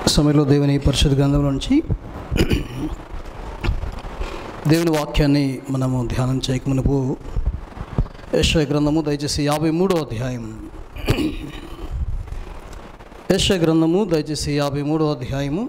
సమయంలో దేవుని పరిశుద్ధ గ్రంథం నుంచి దేవుని వాక్యాన్ని మనము ధ్యానం చేయక మునుపు యెషయా గ్రంథము దయచేసి 53వ అధ్యాయం యెషయా గ్రంథము దయచేసి 53వ అధ్యాయము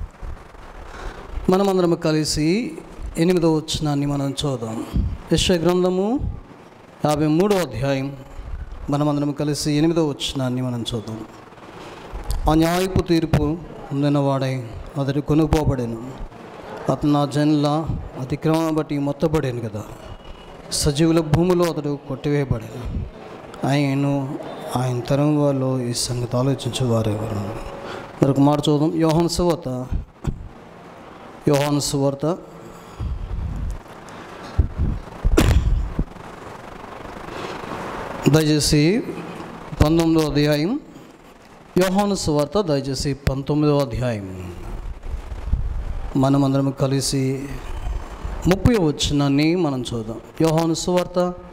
మనమందరం కలిసి 8వ వచనాన్ని మనం చూద్దాం. యెషయా గ్రంథము 53వ అధ్యాయం మనమందరం కలిసి 8వ వచనాన్ని మనం చూద్దాం. అన్యాయపు తీర్పు నిన్నవాడై అతడు కొనుక్కోబడాను, అతను నా జనుల అతిక్రమణ బట్టి మొత్తబడాను కదా. సజీవుల భూమిలో అతడు కొట్టివేయబడాను, ఆయన తరం వాళ్ళు ఈ సంగతి ఆలోచించేవారు ఎవరు. మరొక మాట చూద్దాం. యోహాను సువార్త దయచేసి 19వ అధ్యాయం. యోహాను సువార్త దయచేసి 19వ అధ్యాయం మనమందరం కలిసి 30వ వచనాన్ని మనం చూద్దాం. యోహాను సువార్త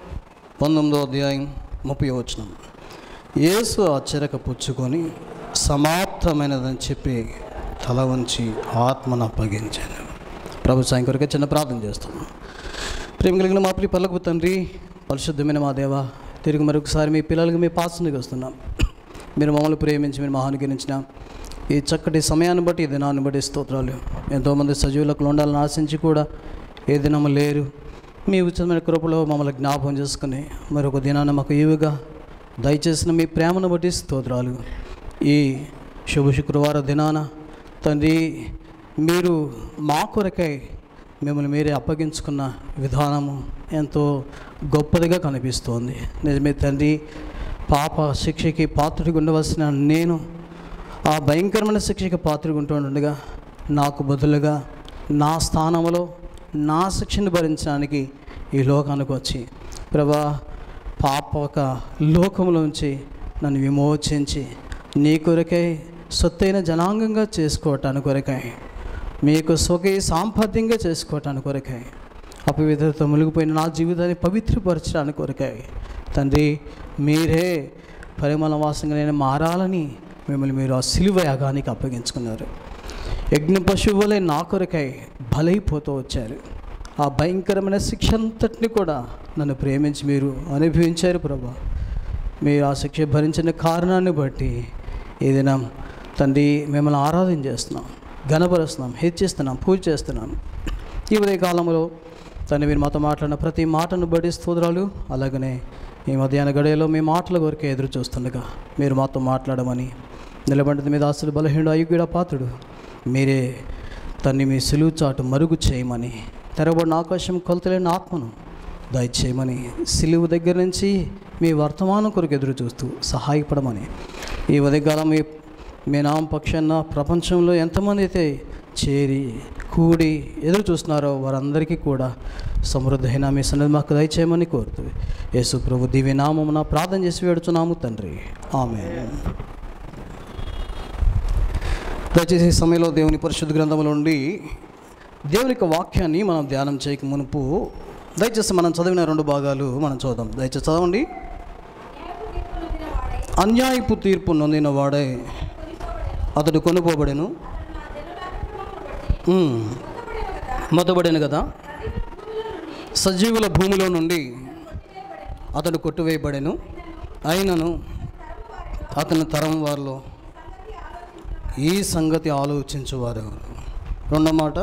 19వ అధ్యాయం 30వ వచనం. యేసు ఆశ్చర్యక పుచ్చుకొని సమాప్తమైనదని చెప్పి తల వంచి ఆత్మను అప్పగించాను. ప్రభు సాయం కొరకే చిన్న ప్రార్థన చేస్తున్నాం. ప్రేమ కలిగిన మా ప్రియ పరలోకపు తండ్రి, పరిశుద్ధమైన మా దేవ, తిరిగి మరొకసారి మీ పిల్లలకి మీ పాసనకి వస్తున్నాం. మీరు మమ్మల్ని ప్రేమించి మీరు మహానుకరించిన ఈ చక్కటి సమయాన్ని బట్టి ఈ దినాన్ని బట్టి స్తోత్రాలు. ఎంతోమంది సజీవులకు ఉండాలని ఆశించి కూడా ఏ దినము లేరు. మీ ఉచితమైన కృపలో మమ్మల్ని జ్ఞాపకం చేసుకుని మరొక దినాన్ని మాకు ఈవుగా దయచేసిన మీ ప్రేమను బట్టి స్తోత్రాలు. ఈ శుభ శుక్రవార దినాన తండ్రి, మీరు మా కొరకై మిమ్మల్ని మీరే అప్పగించుకున్న విధానము ఎంతో గొప్పదిగా కనిపిస్తోంది. నిజమే తండ్రి, పాప శిక్షకి పాత్రుడిగా ఉండవలసిన నేను ఆ భయంకరమైన శిక్షకి పాత్రుడిగా ఉంటుండగా నాకు బదులుగా నా స్థానంలో నా శిక్షను భరించడానికి ఈ లోకానికి వచ్చి ప్రభా, పాపక లోకంలోంచి నన్ను విమోచించి నీ కొరకై సొత్తైన జనాంగంగా చేసుకోవటానికి కొరకై, మీకు స్వకీయ సాంపత్యంగా చేసుకోవటానికి కొరకై, అపవిత్రత మునిగిపోయిన నా జీవితాన్ని పవిత్రపరచడానికి కొరకై తండ్రి, మీరే పరిమళ వాసంగా నేను మారాలని మిమ్మల్ని మీరు ఆ సిలువ యాగానికి అప్పగించుకున్నారు. యజ్ఞ పశువులే నా కొరకై బలైపోతూ వచ్చారు. ఆ భయంకరమైన శిక్ష అంతటిని కూడా నన్ను ప్రేమించి మీరు అనుభవించారు ప్రభా. మీరు ఆ శిక్ష భరించిన కారణాన్ని బట్టి ఏదైనా తండ్రి మిమ్మల్ని ఆరాధన చేస్తున్నాం, ఘనపరుస్తున్నాం, హెచ్చిస్తున్నాం, పూజ చేస్తున్నాం. ఈ ఉదయ కాలంలో తండ్రి మీరు మాతో మాట్లాడిన ప్రతి మాటను బట్టి స్తోత్రాలు. అలాగనే ఈ మధ్యాహ్న గడియలో మీ మాటల కొరకే ఎదురు చూస్తుండగా మీరు మాతో మాట్లాడమని, నిలబడిన మీద ఆస్తులు బలహీనుడు అయుగ్యుడ పాత్రుడు మీరే తన్ని మీ సిలువు చాటు మరుగు చేయమని, తెరబడిన ఆకాశం కొలతలేని ఆత్మను దయచేయమని, సిలువు దగ్గర నుంచి మీ వర్తమానం కొరకు ఎదురు చూస్తూ సహాయపడమని, ఈ ఉదయకాలం మీ నామ పక్షాన ప్రపంచంలో ఎంతమంది అయితే చేరి కూడి ఎదురు చూస్తున్నారో వారందరికీ కూడా సమృద్ధైన మీ సన్నిధి మాకు దయచేయమని కోరుతూ యేసు ప్రభు దివ్య నామమున ప్రార్థన చేసి వేడుచున్నాము తండ్రి, ఆమేన్. దయచేసి సమయంలో దేవుని పరిశుద్ధ గ్రంథంలో నుండి దేవుని యొక్క వాక్యాన్ని మనం ధ్యానం చేయక మునుపు దయచేసి మనం చదివిన 2 భాగాలు మనం చూద్దాం. దయచేసి చదవండి. అన్యాయపు తీర్పు నొందిన వాడే అతడు కొనుక్కోబడెను, మొత్తబడెను కదా. సజీవుల భూమిలో నుండి అతడు కొట్టివేయబడెను, అయినను అతని తరం వారిలో ఈ సంగతి ఆలోచించువారు. 2వ మాట,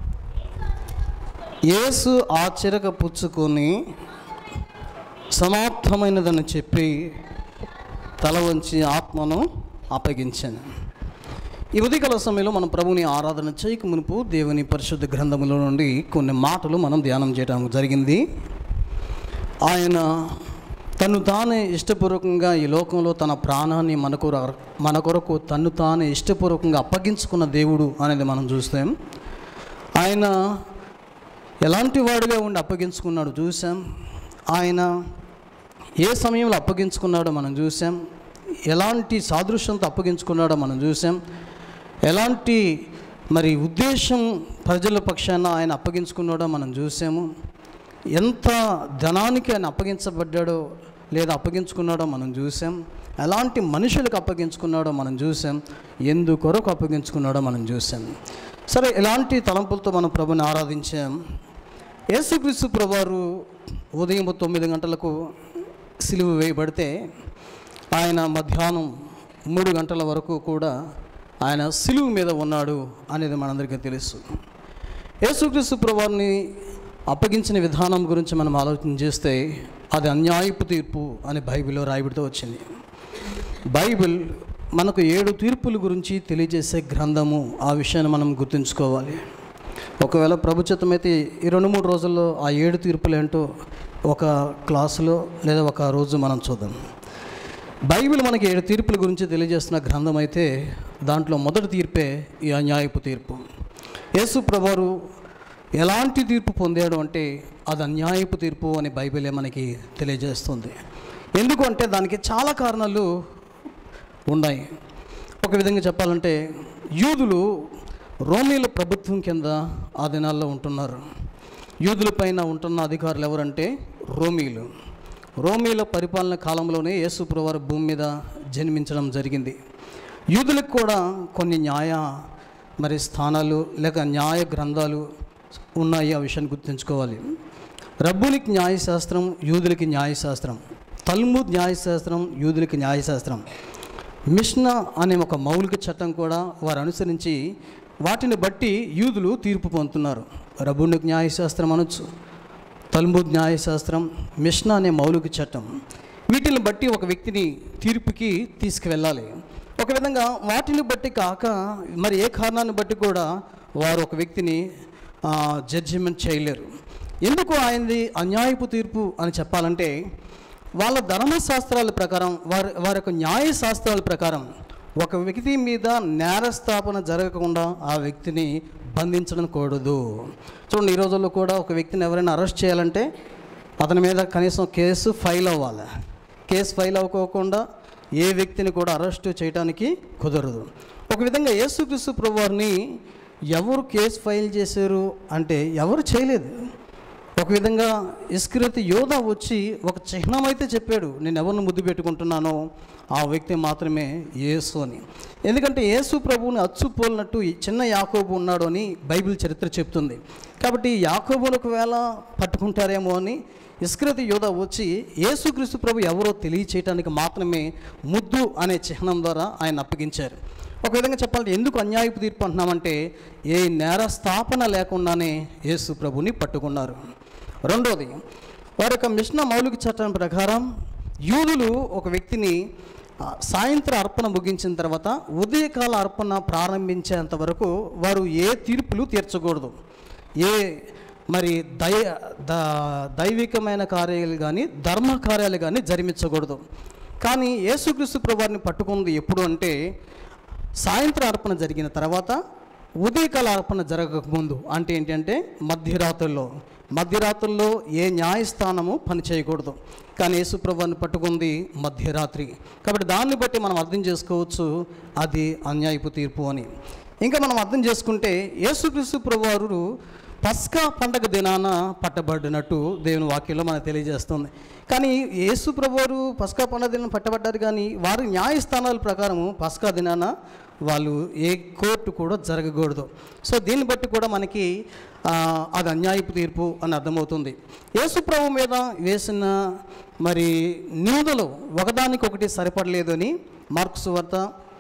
యేసు ఆశ్చర్యక పుచ్చుకొని సమాప్తమైనదని చెప్పి తల వంచి ఆత్మను అప్పగించాను. ఈ ఉదయకాల సమయంలో మనం ప్రభుని ఆరాధన చేయక మునుపు దేవుని పరిశుద్ధ గ్రంథములో నుండి కొన్ని మాటలు మనం ధ్యానం చేయడం జరిగింది. ఆయన తను తానే ఇష్టపూర్వకంగా ఈ లోకంలో తన ప్రాణాన్ని మన కొరకు తను తానే ఇష్టపూర్వకంగా అప్పగించుకున్న దేవుడు అనేది మనం చూస్తాం. ఆయన ఎలాంటి వాడుగా ఉండి అప్పగించుకున్నాడు చూసాం. ఆయన ఏ సమయంలో అప్పగించుకున్నాడో మనం చూసాం. ఎలాంటి సాదృశ్యంతో అప్పగించుకున్నాడో మనం చూసాం. ఎలాంటి మరి ఉద్దేశం ప్రజల పక్షాన ఆయన అప్పగించుకున్నాడో మనం చూసాము. ఎంత ధనానికి ఆయన అప్పగించబడ్డాడో లేదా అప్పగించుకున్నాడో మనం చూసాం. ఎలాంటి మనుషులకు అప్పగించుకున్నాడో మనం చూసాం, ఎందుకొరకు అప్పగించుకున్నాడో మనం చూసాం. సరే, ఇలాంటి తలంపులతో మనం ప్రభుని ఆరాధించాం. యేసుక్రీస్తు ప్రభువారు ఉదయం 9 గంటలకు సిలువ వేయబడితే ఆయన మధ్యాహ్నం 3 గంటల వరకు కూడా ఆయన సిలువ మీద ఉన్నాడు అనేది మనందరికీ తెలుసు. యేసుక్రీస్తు ప్రభువారిని అప్పగించిన విధానం గురించి మనం ఆలోచన చేస్తే అది అన్యాయపు తీర్పు అని బైబిల్లో రాయబడుతూ వచ్చింది. బైబిల్ మనకు 7 తీర్పుల గురించి తెలియజేసే గ్రంథము. ఆ విషయాన్ని మనం గుర్తుంచుకోవాలి. ఒకవేళ ప్రభుత్వమైతే ఈ 2-3 రోజుల్లో ఆ 7 తీర్పులు ఏంటో ఒక క్లాసులో లేదా ఒక రోజు మనం చూద్దాం. బైబిల్ మనకి 7 తీర్పుల గురించి తెలియజేస్తున్న గ్రంథం అయితే దాంట్లో మొదటి తీర్పే ఈ అన్యాయపు తీర్పు. యేసు ప్రభువారు ఎలాంటి తీర్పు పొందాడు అంటే అది అన్యాయపు తీర్పు అని బైబిలే మనకి తెలియజేస్తుంది. ఎందుకంటే దానికి చాలా కారణాలు ఉన్నాయి. ఒక విధంగా చెప్పాలంటే యూదులు రోమీల ప్రభుత్వం కింద ఆ దినాల్లో ఉంటున్నారు. యూదుల పైన ఉంటున్న అధికారులు ఎవరంటే రోమీలు. రోమీల పరిపాలన కాలంలోనే యేసు ప్రభువారు భూమి మీద జన్మించడం జరిగింది. యూదులకు కూడా కొన్ని స్థానాలు లేక న్యాయ గ్రంథాలు ఉన్నాయి. ఆ విషయాన్ని గుర్తుంచుకోవాలి. రబ్బునికి న్యాయశాస్త్రం, యూదులకి న్యాయశాస్త్రం. తల్ముద్ న్యాయశాస్త్రం, యూదులకి న్యాయశాస్త్రం. మిష్నా అనే ఒక మౌలిక చట్టం కూడా వారు అనుసరించి వాటిని బట్టి యూదులు తీర్పు పొందుతున్నారు. రబ్బునికి న్యాయశాస్త్రం అనొచ్చు, తల్ముద్ న్యాయశాస్త్రం, మిష్నా అనే మౌలిక చట్టం. వీటిని బట్టి ఒక వ్యక్తిని తీర్పుకి తీసుకువెళ్ళాలి. ఒక విధంగా వాటిని బట్టి కాక మరి ఏ కారణాన్ని బట్టి కూడా వారు ఒక వ్యక్తిని జడ్జిమెంట్ చేయలేరు. ఎందుకు ఆయనది అన్యాయపు తీర్పు అని చెప్పాలంటే వాళ్ళ ధర్మశాస్త్రాల ప్రకారం, వారి యొక్క న్యాయశాస్త్రాల ప్రకారం ఒక వ్యక్తి మీద నేరస్థాపన జరగకుండా ఆ వ్యక్తిని బంధించడం కూడదు. చూడండి, ఈ రోజుల్లో కూడా ఒక వ్యక్తిని ఎవరైనా అరెస్ట్ చేయాలంటే అతని మీద కనీసం కేసు ఫైల్ అవ్వాలి. కేసు ఫైల్ అవ్వకోకుండా ఏ వ్యక్తిని కూడా అరెస్టు చేయడానికి కుదరదు. ఒక విధంగా యేసుక్రీస్తు ప్రభువారిని ఎవరు కేసు ఫైల్ చేశారు అంటే ఎవరు చేయలేదు. ఒక విధంగా ఇస్కరియోతు యోధా వచ్చి ఒక చిహ్నం అయితే చెప్పాడు, నేను ఎవరిని ముద్దు పెట్టుకుంటున్నానో ఆ వ్యక్తి మాత్రమే యేసు అని. ఎందుకంటే యేసు ప్రభువుని అచ్చుపోలినట్టు చిన్న యాకోబు ఉన్నాడు అని బైబిల్ చరిత్ర చెప్తుంది. కాబట్టి యాకోబును ఒకవేళ పట్టుకుంటారేమో అని ఇస్కరియోతు యోధా వచ్చి యేసుక్రీస్తు ప్రభు ఎవరో తెలియచేయడానికి మాత్రమే ముద్దు అనే చిహ్నం ద్వారా ఆయన అప్పగించారు. ఒక విధంగా చెప్పాలంటే ఎందుకు అన్యాయపు తీర్పు అంటున్నామంటే ఏ నేర స్థాపన లేకుండానే యేసు ప్రభుని పట్టుకున్నారు. రెండోది, వారి యొక్క మిష్నా మౌలిక చట్టం ప్రకారం యూదులు ఒక వ్యక్తిని సాయంత్రం అర్పణ ముగించిన తర్వాత ఉదయకాల అర్పణ ప్రారంభించేంత వరకు వారు ఏ తీర్పులు తీర్చకూడదు. ఏ దైవికమైన కార్యాలు కానీ ధర్మ కార్యాలు కానీ జరిపించకూడదు. కానీ యేసుక్రీస్తు ప్రభువారిని పట్టుకుంది ఎప్పుడు అంటే సాయంత్రం అర్పణ జరిగిన తర్వాత ఉదయకాల అర్పణ జరగకముందు. అంటే ఏంటంటే మధ్యరాత్రుల్లో ఏ న్యాయస్థానము పని చేయకూడదు. కానీ యేసు ప్రభువారిని పట్టుకుంది మధ్యరాత్రి. కాబట్టి దాన్ని బట్టి మనం అర్థం చేసుకోవచ్చు అది అన్యాయపు తీర్పు అని. ఇంకా మనం అర్థం చేసుకుంటే యేసుక్రీస్తు ప్రభువారు పస్కా పండగ దినాన పట్టబడినట్టు దేవుని వాక్యంలో మనకు తెలియజేస్తుంది. కానీ యేసు ప్రభువారు పస్కా పండగ దినాన పట్టబడ్డారు. కానీ వారి న్యాయస్థానాల ప్రకారము పస్కా దినాన వాళ్ళు ఏ కోర్టు కూడా జరగకూడదు. సో దీన్ని బట్టి కూడా మనకి అది అన్యాయపు తీర్పు అని అర్థమవుతుంది. యేసు ప్రభు మీద వేసిన నిందలు ఒకదానికొకటి సరిపడలేదు అని మార్కు సువార్త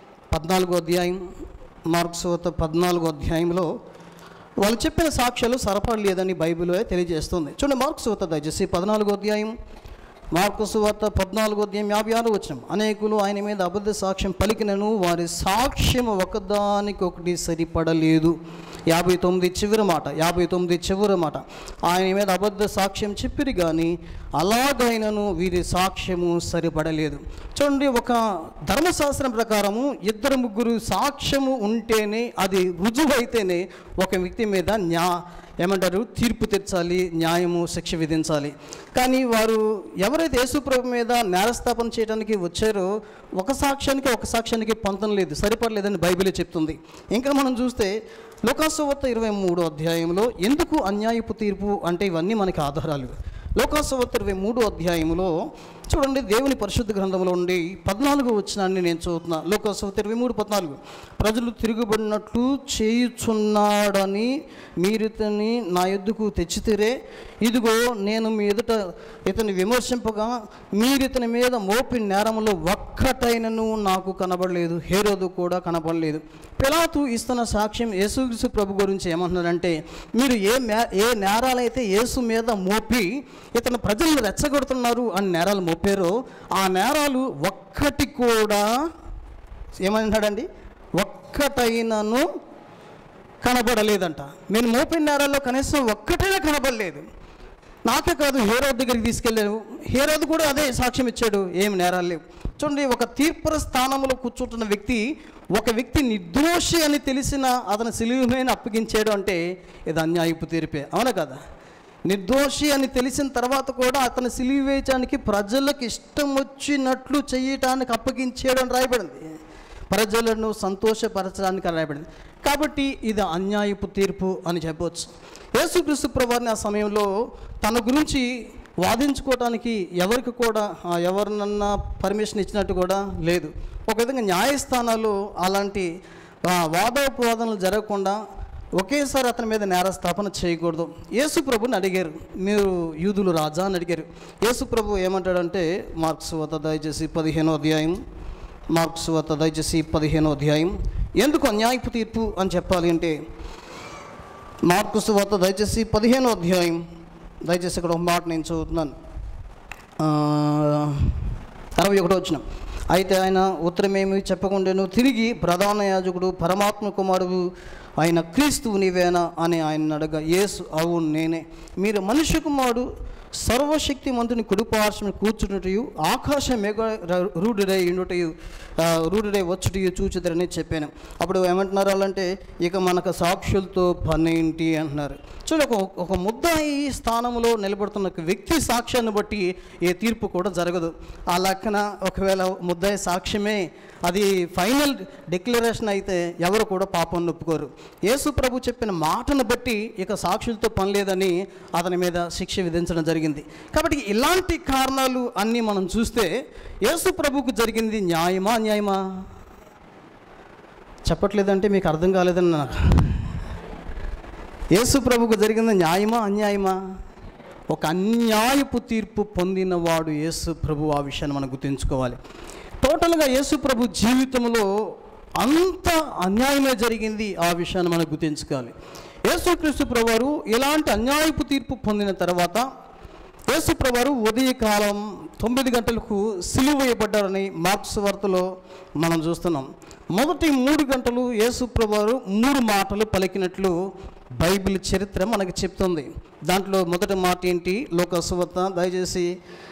14వ అధ్యాయంలో వాళ్ళు చెప్పిన సాక్ష్యాలు సరిపడలేదని బైబిల్ తెలియజేస్తుంది. చూడండి, మార్కు సువార్త దయచేసి 14వ అధ్యాయం, మార్కు సువార్త 14వ అధ్యాయం 56వ వచనం. అనేకులు ఆయన మీద అబద్ధ సాక్ష్యం పలికినను వారి సాక్ష్యం ఒకదానికొకటి సరిపడలేదు. 59 చివరి మాట, ఆయన మీద అబద్ధ సాక్ష్యం చెప్పిరి కానీ అలాగైనను వీరి సాక్ష్యము సరిపడలేదు. చూడండి, ఒక ధర్మశాస్త్రం ప్రకారము 2-3 సాక్ష్యము ఉంటేనే, అది రుజువు అయితేనే ఒక వ్యక్తి మీద తీర్పు తెచ్చాలి, న్యాయము శిక్ష విధించాలి. కానీ వారు ఎవరైతే యేసు ప్రభు మీద నేరస్థాపన చేయడానికి వచ్చారో ఒక సాక్ష్యానికి పొందడం లేదు, సరిపడలేదని బైబిల్ చెప్తుంది. ఇంకా మనం చూస్తే లూకాసు సువార్త 23వ అధ్యాయంలో ఎందుకు అన్యాయపు తీర్పు అంటే ఇవన్నీ మనకి ఆధారాలు. లూకాసు సువార్త 23వ అధ్యాయంలో చూడండి, దేవుని పరిశుద్ధ గ్రంథంలో ఉండి 14వ వచనాన్ని నేను చదువుతున్నా. లోకాసువార్త 23:14. ప్రజలు తిరుగుబడినట్లు చేయుచున్నాడని మీరితని నా యొద్దకు తెచ్చితిరే, ఇదిగో నేను మీ ఎదుట ఇతని విమర్శింపగా మీరితని మీద మోపిన నేరములో ఒక్కటైనను నాకు కనబడలేదు, హేరోదు కూడా కనబడలేదు. పిలాతు ఇస్తున్న సాక్ష్యం యేసుక్రీస్తు ప్రభు గురించి ఏమంటున్నాడంటే, మీరు ఏ నేరాలైతే యేసు మీద మోపి ఇతను ప్రజలను రెచ్చగొడుతున్నారు అని నేరాలు మోపారో ఆ నేరాలు ఒక్కటి కూడా ఏమంటాడండి, ఒక్కటైనను కనబడలేదంట. నేను మోపిన నేరాల్లో కనీసం ఒక్కటైనా కనబడలేదు. నాకే కాదు, హేరోదు దగ్గరికి తీసుకెళ్ళాను, హేరోదు కూడా అదే సాక్ష్యం ఇచ్చాడు, ఏం నేరాలు లేవు. చూడండి, ఒక తీర్పు స్థానంలో కూర్చుంటున్న ఒక వ్యక్తి నిర్దోషి అని తెలిసిన అతను సిలువ మీద అప్పగించాడు అంటే ఇది అన్యాయపు తీర్పే, అవునా కదా? నిర్దోషి అని తెలిసిన తర్వాత కూడా అతను సిలువ వేయడానికి ప్రజలకు ఇష్టం వచ్చినట్లు చేయటానికి అప్పగించాడు అని రాయబడింది, ప్రజలను సంతోషపరచడానికి రాయబడింది. కాబట్టి ఇది అన్యాయపు తీర్పు అని చెప్పవచ్చు. యేసుక్రీస్తు ప్రభువారిని ఆ సమయంలో తన గురించి వాదించుకోవటానికి ఎవరికి కూడా ఎవరినన్నా పర్మిషన్ ఇచ్చినట్టు కూడా లేదు. ఒక విధంగా న్యాయస్థానాలు అలాంటి వాదోపవాదనలు జరగకుండా ఒకేసారి అతని మీద నేరస్థాపన చేయకూడదు. యేసు ప్రభుని అడిగారు, మీరు యూదులు రాజా అని అడిగారు. యేసు ప్రభు ఏమంటాడంటే, మార్క్స్ వార్త దయచేసి 15వ అధ్యాయం, మార్క్స్ వార్త దయచేసి 15వ అధ్యాయం. ఎందుకు అన్యాయపు తీర్పు అని చెప్పాలి అంటే, మార్క్స్ వార్త దయచేసి 15వ అధ్యాయం, దయచేసి ఇక్కడ ఒక మాట నేను చదువుతున్నాను, 61వ వచనం. అయితే ఆయన ఉత్తరమేమి చెప్పకుండాను తిరిగి ప్రధాన యాజకుడు పరమాత్మ కుమారుడు ఆయన క్రీస్తువు నీవేనా అని ఆయన అడగా, యేసు అవును నేనే, మీరు మనుష్య కుమారుడు సర్వశక్తి మంతుని కుడిపార్శ్వను కూర్చుంటయు ఆకాశ మేఘ రూఢుడై వచ్చుటయు చూచుదరని చెప్పాను. అప్పుడు ఏమంటున్నారు వాళ్ళంటే, ఇక మనకు సాక్షులతో పనేంటి అంటున్నారు. చూడ, ఒక ముద్దాయి స్థానంలో నిలబడుతున్న ఒక వ్యక్తి సాక్ష్యాన్ని బట్టి ఏ తీర్పు కూడా జరగదు. ఆ లెక్కన ఒకవేళ ముద్దాయి సాక్ష్యమే అది ఫైనల్ డిక్లరేషన్ అయితే ఎవరు కూడా పాపం ఒప్పుకోరు. యేసు ప్రభు చెప్పిన మాటను బట్టి ఇక సాక్షులతో పని లేదని అతని మీద శిక్ష విధించడం జరిగింది. కాబట్టి ఇలాంటి కారణాలు అన్నీ మనం చూస్తే యేసు ప్రభుకు జరిగింది న్యాయమా అన్యాయమా? చెప్పట్లేదంటే మీకు అర్థం కాలేదని నాకు. యేసు ప్రభుకు జరిగింది న్యాయమా అన్యాయమా? ఒక అన్యాయపు తీర్పు పొందినవాడు యేసు ప్రభు. ఆ విషయాన్ని మనం గుర్తుంచుకోవాలి. టోటల్గా యేసు ప్రభు జీవితంలో అంత అన్యాయమే జరిగింది, ఆ విషయాన్ని మనం గుర్తుంచుకోవాలి. యేసుక్రీస్తు ప్రభువారు ఇలాంటి అన్యాయపు తీర్పు పొందిన తర్వాత యేసు ప్రభువారు ఉదయకాలం 9 గంటలకు సిలువ వేయబడ్డారని మార్క్స్ వార్తలో మనం చూస్తున్నాం. మొదటి 3 గంటలు యేసు ప్రభువారు 3 మాటలు పలికినట్లు బైబిల్ చరిత్ర మనకి చెప్తుంది. దాంట్లో మొదటి మాట ఏంటి? లోకాసువార్త దయచేసి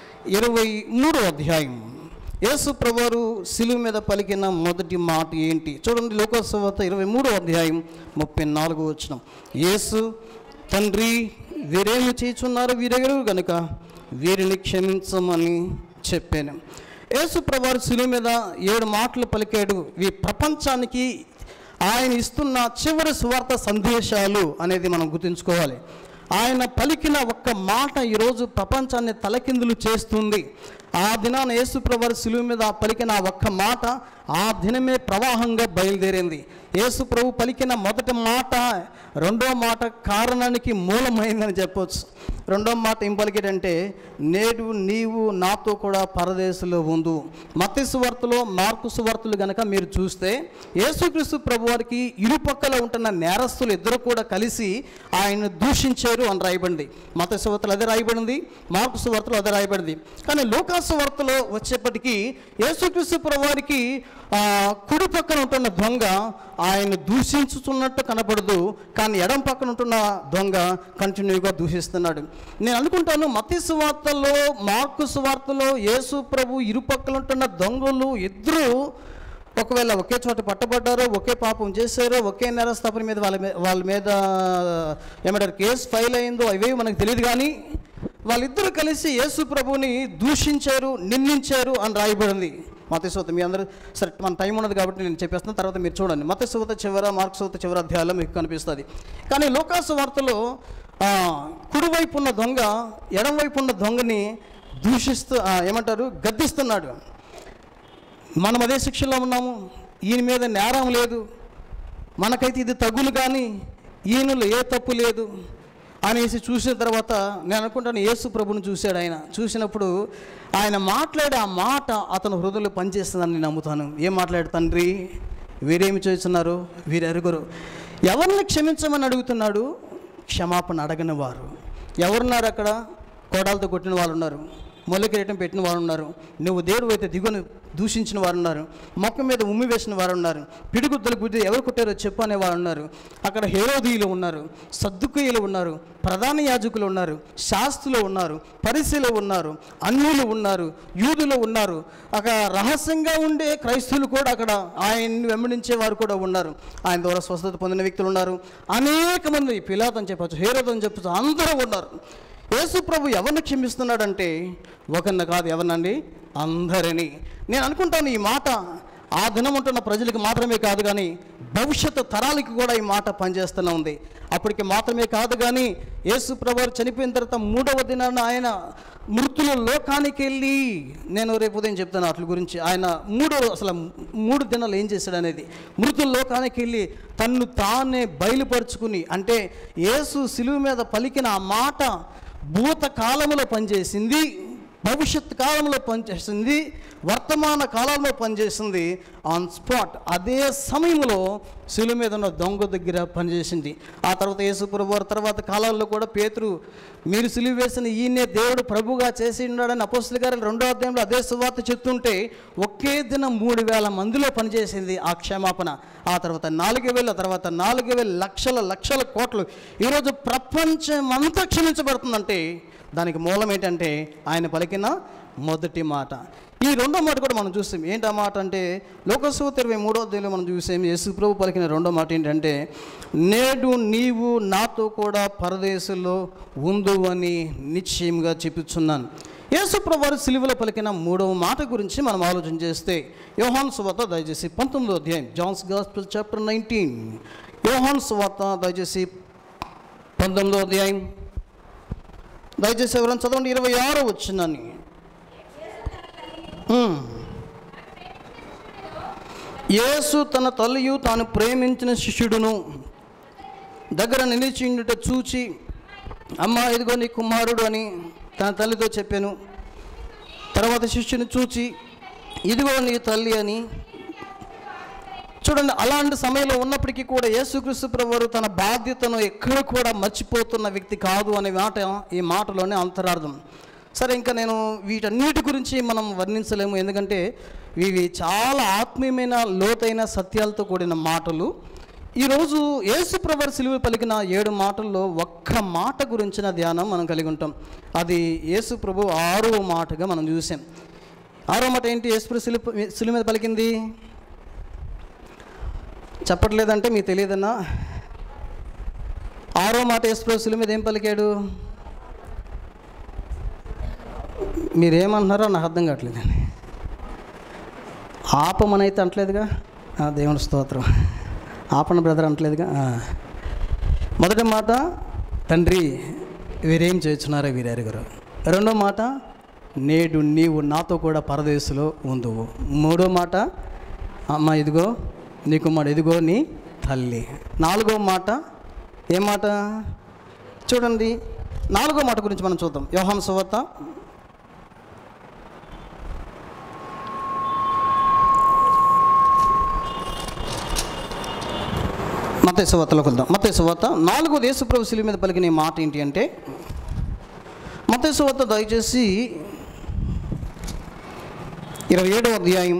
23వ అధ్యాయం. యేసు ప్రభువారు సిలువ మీద పలికిన మొదటి మాట ఏంటి చూడండి. లోకాసువార్త 23వ అధ్యాయం 34వ వచనం. యేసు, తండ్రి వీరేమి చేయుచున్నారు వీరెవరు గనుక వీరిని క్షమించమని చెప్పాను. యేసు ప్రభువారు సిలువ మీద 7 మాటలు పలికాడు. ఈ ప్రపంచానికి ఆయన ఇస్తున్న చివరి సువార్త సందేశాలు అనేది మనం గుర్తుంచుకోవాలి. ఆయన పలికిన ఒక్క మాట ఈరోజు ప్రపంచాన్ని తలకిందులు చేస్తుంది. ఆ దినాన యేసు ప్రభువారు సిలువ మీద పలికిన ఒక్క మాట ఆ దినమే ప్రవాహంగా బయలుదేరింది. యేసు ప్రభు పలికిన మొదటి మాట రెండో మాట కారణానికి మూలమైందని చెప్పవచ్చు. రెండో మాట ఏం పలికాడంటే, నేడు నీవు నాతో కూడా పరదేశంలో ఉండు. మత్తయి సువార్తలో మార్కు సువార్తలు కనుక మీరు చూస్తే యేసుక్రీస్తు ప్రభువారికి ఇరుపక్కల ఉంటున్న నేరస్తులు ఇద్దరు కూడా కలిసి ఆయన దూషించారు అని రాయబడింది. మత్తయి సువార్తలో అదే రాయబడింది, మార్కు సువార్తలో అదే రాయబడింది. కానీ లూకా సువార్తలో వచ్చేప్పటికీ యేసుక్రీస్తు ప్రభువారికి కుడి పక్కన ఉంటున్న దొంగ ఆయన దూషించుతున్నట్టు కనపడదు, కానీ ఎడం పక్కన ఉంటున్న దొంగ కంటిన్యూగా దూషిస్తున్నాడు. నేను అనుకుంటాను మత్తయి సువార్తలో మార్కు సువార్తలో యేసు ప్రభు ఇరుపక్కల ఉంటున్న దొంగలు ఇద్దరు ఒకవేళ ఒకే చోట పట్టబడ్డారో, ఒకే పాపం చేశారో, ఒకే నేరస్థాపన మీద వాళ్ళ మీద ఏమంటారు కేసు ఫైల్ అయిందో అవే మనకు తెలియదు. కానీ వాళ్ళిద్దరూ కలిసి యేసు ప్రభుని దూషించారు, నిందించారు అని రాయబడింది మత్తయి సువార్త. మీ అందరూ సరే, మన టైం ఉన్నది కాబట్టి నేను చెప్పేస్తున్నాను, తర్వాత మీరు చూడండి. మత్తయి సువార్త చివర, మార్కు సువార్త చివరి అధ్యాయాల్లో మీకు కనిపిస్తుంది. కానీ లూకా సువార్తలో కుడివైపు ఉన్న దొంగ ఎడంవైపు ఉన్న దొంగని గద్దిస్తున్నాడు. మనం అదే శిక్షలో ఉన్నాము, ఈయన మీద నేరం లేదు, మనకైతే ఇది తగులు కానీ ఈయనలో ఏ తప్పు లేదు అనేసి చూసిన తర్వాత నేను అనుకుంటాను యేసు ప్రభుని చూశాడు. ఆయన చూసినప్పుడు ఆయన మాట్లాడే ఆ మాట అతను హృదయంలో పనిచేస్తుందని నేను నమ్ముతాను. ఏం మాట్లాడు, తండ్రి వీరేమి చేస్తున్నారు, వీరెరుగురు. ఎవరిని క్షమించమని అడుగుతున్నాడు? క్షమాపణ అడగని వారు ఎవరున్నారు? అక్కడ కోడాలతో కొట్టిన వాళ్ళు ఉన్నారు, మొలకిరీటం పెట్టిన వారు ఉన్నారు, నువ్వు దేవుడు అయితే దిగుని దూషించిన వారు ఉన్నారు, మొక్క మీద ఉమ్మి వేసిన వారు ఉన్నారు, పిడిగుద్దలు గుద్ది ఎవరు కొట్టారో చెప్పు అనేవారు ఉన్నారు. అక్కడ హేరోదీయులు ఉన్నారు, సద్దుకయ్యులు ఉన్నారు, ప్రధాన యాజకులు ఉన్నారు, శాస్త్రులు ఉన్నారు, పరిసయ్యులు ఉన్నారు, అన్యులు ఉన్నారు, యూదులు ఉన్నారు. అక్కడ రహస్యంగా ఉండే క్రైస్తవులు కూడా అక్కడ ఆయన్ని వెంబడించే వారు కూడా ఉన్నారు. ఆయన ద్వారా స్వస్థత పొందిన వ్యక్తులు ఉన్నారు. అనేక మంది, పిలాతు అని చెప్పచ్చు, హేరోదు అని చెప్పచ్చు, అందరూ ఉన్నారు. యేసు ప్రభు ఎవరిని క్షమిస్తున్నాడంటే ఒకరిని కాదు, ఎవరినండి? అందరినీ. నేను అనుకుంటాను ఈ మాట ఆ దినం ఉంటున్న ప్రజలకు మాత్రమే కాదు కానీ భవిష్యత్తు తరాలకి కూడా ఈ మాట పనిచేస్తూనే ఉంది. అప్పటికి మాత్రమే కాదు కానీ యేసు ప్రభు చనిపోయిన తర్వాత 3వ దినాన ఆయన మృతుల లోకానికి వెళ్ళి, నేను రేపు ఉదయం చెప్తాను వాటి గురించి, ఆయన 3 దినాలు ఏం చేశాడు అనేది. మృతుల లోకానికి వెళ్ళి తన్ను తానే బయలుపరుచుకుని, అంటే యేసు శిలువ మీద పలికిన ఆ మాట భూతకాలంలో పనిచేసింది, భవిష్యత్ కాలంలో పనిచేసింది, వర్తమాన కాలంలో పనిచేసింది, ఆన్ స్పాట్ అదే సమయంలో శిలువ మీద ఉన్న దొంగ దగ్గర పనిచేసింది. ఆ తర్వాత యేసు ప్రభువు తర్వాత కాలాల్లో కూడా పేతురు, మీరు సిలువ వేసిన ఈయనే దేవుడు ప్రభుగా చేసి ఉన్నాడని అపోస్తలుల కార్యాలు 2వ అధ్యాయంలో అదే సువార్త చెప్తుంటే ఒకే దినం 3000 మందిలో పనిచేసింది ఆ క్షమాపణ. ఆ తర్వాత 4000, తర్వాత 4000 లక్షల కోట్లు. ఈరోజు ప్రపంచం అంతా క్షమించబడుతుందంటే దానికి మూలం ఏంటంటే ఆయన పలికిన మొదటి మాట. ఈ రెండో మాట కూడా మనం చూస్తాం. ఏంటి ఆ మాట అంటే లోకసువార్త 23వ అధ్యాయంలో మనం చూసాం. యేసు ప్రభు పలికిన రెండో మాట ఏంటంటే, నేడు నీవు నాతో కూడా పరదేశంలో ఉందువని నిశ్చయంగా చెప్పుచున్నాను. యేసు ప్రభు వారు సిలువలో పలికిన 3వ మాట గురించి మనం ఆలోచన చేస్తే యోహాను సువార్త దయచేసి 19వ అధ్యాయం, జాన్స్ గాస్పెల్ చాప్టర్ 19, యోహాను సువార్త దయచేసి 19వ అధ్యాయం, దయచేసి ఎవరైనా చదవండి 26వ వచనాన్ని. యేసు తన తల్లియు తాను ప్రేమించిన శిష్యుడును దగ్గర నిలిచిండుట చూచి, అమ్మా ఇదిగో నీ కుమారుడు అని తన తల్లితో చెప్పాను. తర్వాత శిష్యుని చూచి, ఇదిగో నీ తల్లి అని. చూడండి, అలాంటి సమయంలో ఉన్నప్పటికీ కూడా యేసుక్రీస్తు ప్రభువారు తన బాధ్యతను ఎక్కడ కూడా మర్చిపోతున్న వ్యక్తి కాదు అనే మాట ఈ మాటలోనే అంతరార్థం. సరే, ఇంకా నేను వీటన్నిటి గురించి మనం వర్ణించలేము, ఎందుకంటే ఇవి చాలా ఆత్మీయమైన లోతైన సత్యాలతో కూడిన మాటలు. ఈరోజు యేసు ప్రభువారు సిలువ పలికిన 7 మాటల్లో ఒక్క మాట గురించిన ధ్యానం మనం కలిగి ఉంటాం. అది యేసు ప్రభు 6వ మాటగా మనం చూసాం. 6వ మాట ఏంటి? యేసు ప్రభు సిలువ మీద పలికింది చెప్పట్లేదంటే మీకు తెలియదన్నా. 6వ మాట యేసు ప్రభు సిలువ మీద ఏం పలికాడు? మీరేమంటున్నారో నాకు అర్థం కావట్లేదండి. ఆపమనైతే అంటలేదుగా, దేవుని స్తోత్రం. ఆపన బ్రదర్ అంటలేదుగా. మొదటి మాట, తండ్రి వీరేం చేస్తున్నారో వీరెరుగురు. రెండో మాట, నేడు నీవు నాతో కూడా పరదేశంలో ఉందువు. మూడో మాట, అమ్మ ఇదిగో నీ కుమారుడు, ఇదిగో నీ తల్లి. 4వ మాట ఏ మాట? చూడండి, 4వ మాట గురించి మనం చూద్దాం. యోహాను సువార్త 4వ యేసు ప్రభు శిలువ మీద పలికిన మాట ఏంటి అంటే, మత్తయి సువార్త దయచేసి 27వ అధ్యాయం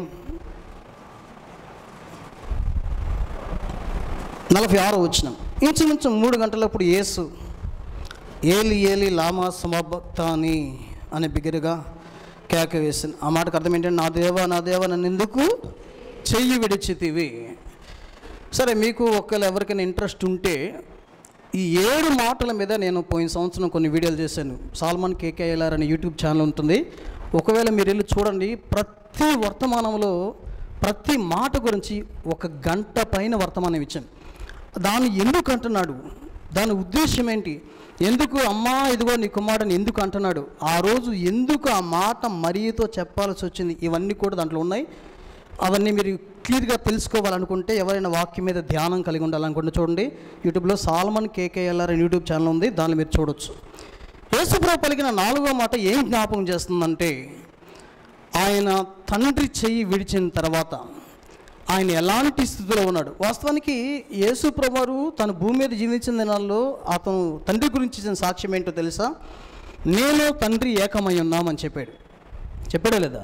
46వ వచనం. ఇంచుమించు 3 గంటలప్పుడు యేసు ఏలి ఏలి లామా సమబక్తాని అనే బిగ్గరగా కేక వేసింది. ఆ మాటకు అర్థం ఏంటంటే, నా దేవా నా దేవా నన్ను ఎందుకు చెయ్యి విడిచితివి. సరే, మీకు ఒకవేళ ఎవరికైనా ఇంట్రెస్ట్ ఉంటే ఈ 7 మాటల మీద నేను పోయిన సంవత్సరం కొన్ని వీడియోలు చేశాను. సాల్మన్ కేకేఎల్ఆర్ అనే యూట్యూబ్ ఛానల్ ఉంటుంది. ఒకవేళ మీరు వెళ్ళి చూడండి. ప్రతి వర్తమానంలో ప్రతి మాట గురించి 1 గంట పైన వర్తమానం ఇచ్చాను. దాన్ని ఎందుకు అంటున్నాడు, దాని ఉద్దేశం ఏంటి? ఎందుకు అమ్మా ఇదిగో నీ కుమారుడిని ఎందుకు అంటున్నాడు? ఆ రోజు ఎందుకు ఆ మాట మరియతో చెప్పాల్సి వచ్చింది? ఇవన్నీ కూడా దాంట్లో ఉన్నాయి. అవన్నీ మీరు క్లియర్గా తెలుసుకోవాలనుకుంటే, ఎవరైనా వాక్యం మీద ధ్యానం కలిగి ఉండాలనుకుంటే చూడండి, యూట్యూబ్లో సాల్మన్ కేకేఎల్ఆర్ అని యూట్యూబ్ ఛానల్ ఉంది, దాన్ని మీరు చూడొచ్చు. యేసుప్రభు పలికిన 4వ మాట ఏం జ్ఞాపకం చేస్తుందంటే, ఆయన తండ్రి చెయ్యి విడిచిన తర్వాత ఆయన ఎలాంటి స్థితిలో ఉన్నాడు. వాస్తవానికి యేసుప్రభు తన భూమి మీద జీవించిన దినాల్లో అతను తండ్రి గురించి ఇచ్చిన సాక్ష్యం ఏంటో తెలుసా? నేను తండ్రి ఏకమై ఉన్నామని చెప్పాడా లేదా?